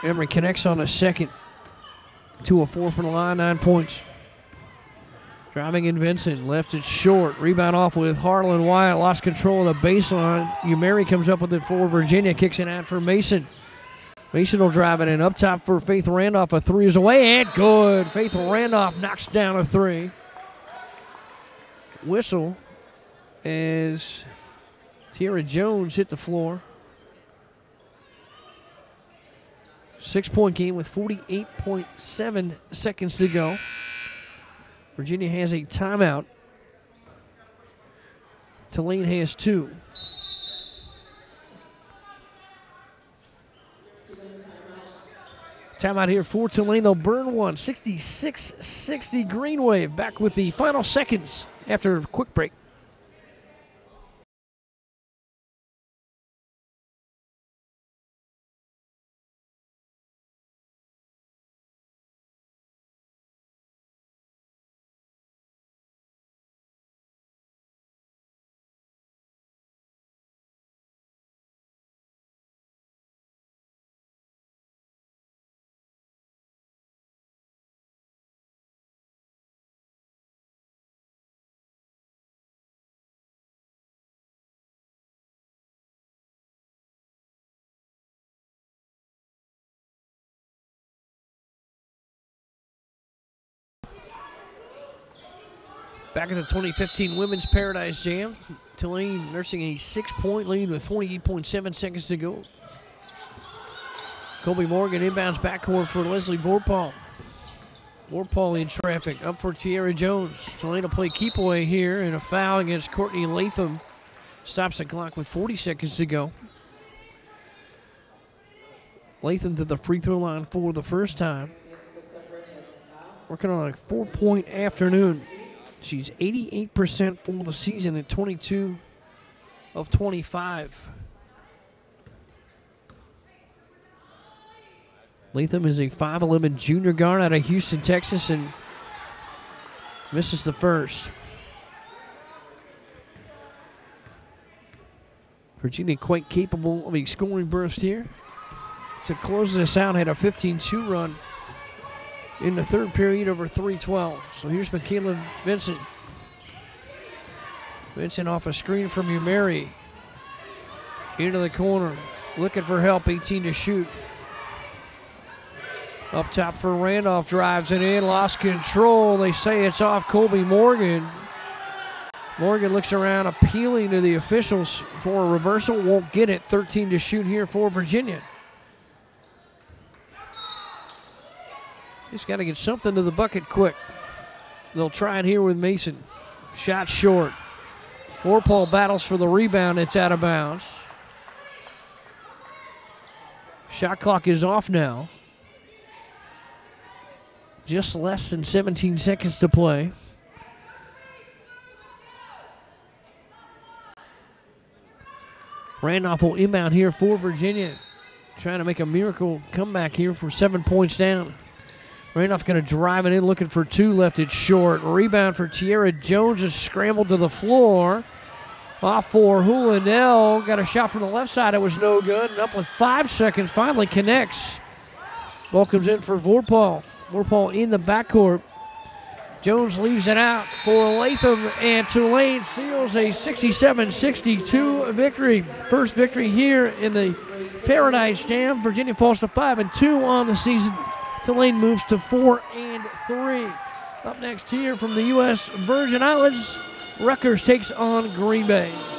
Emory connects on a second. Two of four from the line, nine points. Driving in Vincent, left it short. Rebound off with Harlan Wyatt, lost control of the baseline. Umeri comes up with it for Virginia, kicks it out for Mason. Mason will drive it in. Up top for Faith Randolph. A three is away and good. Faith Randolph knocks down a three. Whistle as Tiara Jones hit the floor. Six-point game with forty-eight point seven seconds to go. Virginia has a timeout. Tulane has two. Timeout here for Tulane. They'll burn one. sixty-six sixty Green Wave. Back with the final seconds after a quick break. Back at the twenty fifteen Women's Paradise Jam. Tulane nursing a six-point lead with forty-eight point seven seconds to go. Colby Morgan inbounds backcourt for Leslie Vorpal. Vorpal in traffic, up for Tiara Jones. Tulane will play keep away here, and a foul against Courtney Latham stops the clock with forty seconds to go. Latham to the free throw line for the first time. Working on a four-point afternoon. She's eighty-eight percent for the season at twenty-two of twenty-five. Latham is a five eleven junior guard out of Houston, Texas, and misses the first. Virginia quite capable of a scoring burst here. To close this out, had a fifteen two run in the third period over three twelve. So here's Michaela Vincent. Vincent off a screen from Umeri. Into the corner. Looking for help, eighteen to shoot. Up top for Randolph, drives it in, lost control. They say it's off Colby Morgan. Morgan looks around, appealing to the officials for a reversal. Won't get it. thirteen to shoot here for Virginia. Just got to get something to the bucket quick. They'll try it here with Mason. Shot short. Vorpal battles for the rebound. It's out of bounds. Shot clock is off now. Just less than seventeen seconds to play. Randolph will inbound here for Virginia. Trying to make a miracle comeback here from seven points down. Randolph going to drive it in, looking for two, left it short. Rebound for Tiara Jones, is scrambled to the floor. Off for Hulanel, got a shot from the left side, it was no good. And up with five seconds, finally connects. Ball comes in for Vorpal. Vorpal in the backcourt. Jones leaves it out for Latham, and Tulane seals a sixty-seven sixty-two victory. First victory here in the Paradise Jam. Virginia falls to five and two on the season. Tulane moves to four and three. Up next here from the U S Virgin Islands, Rutgers takes on Green Bay.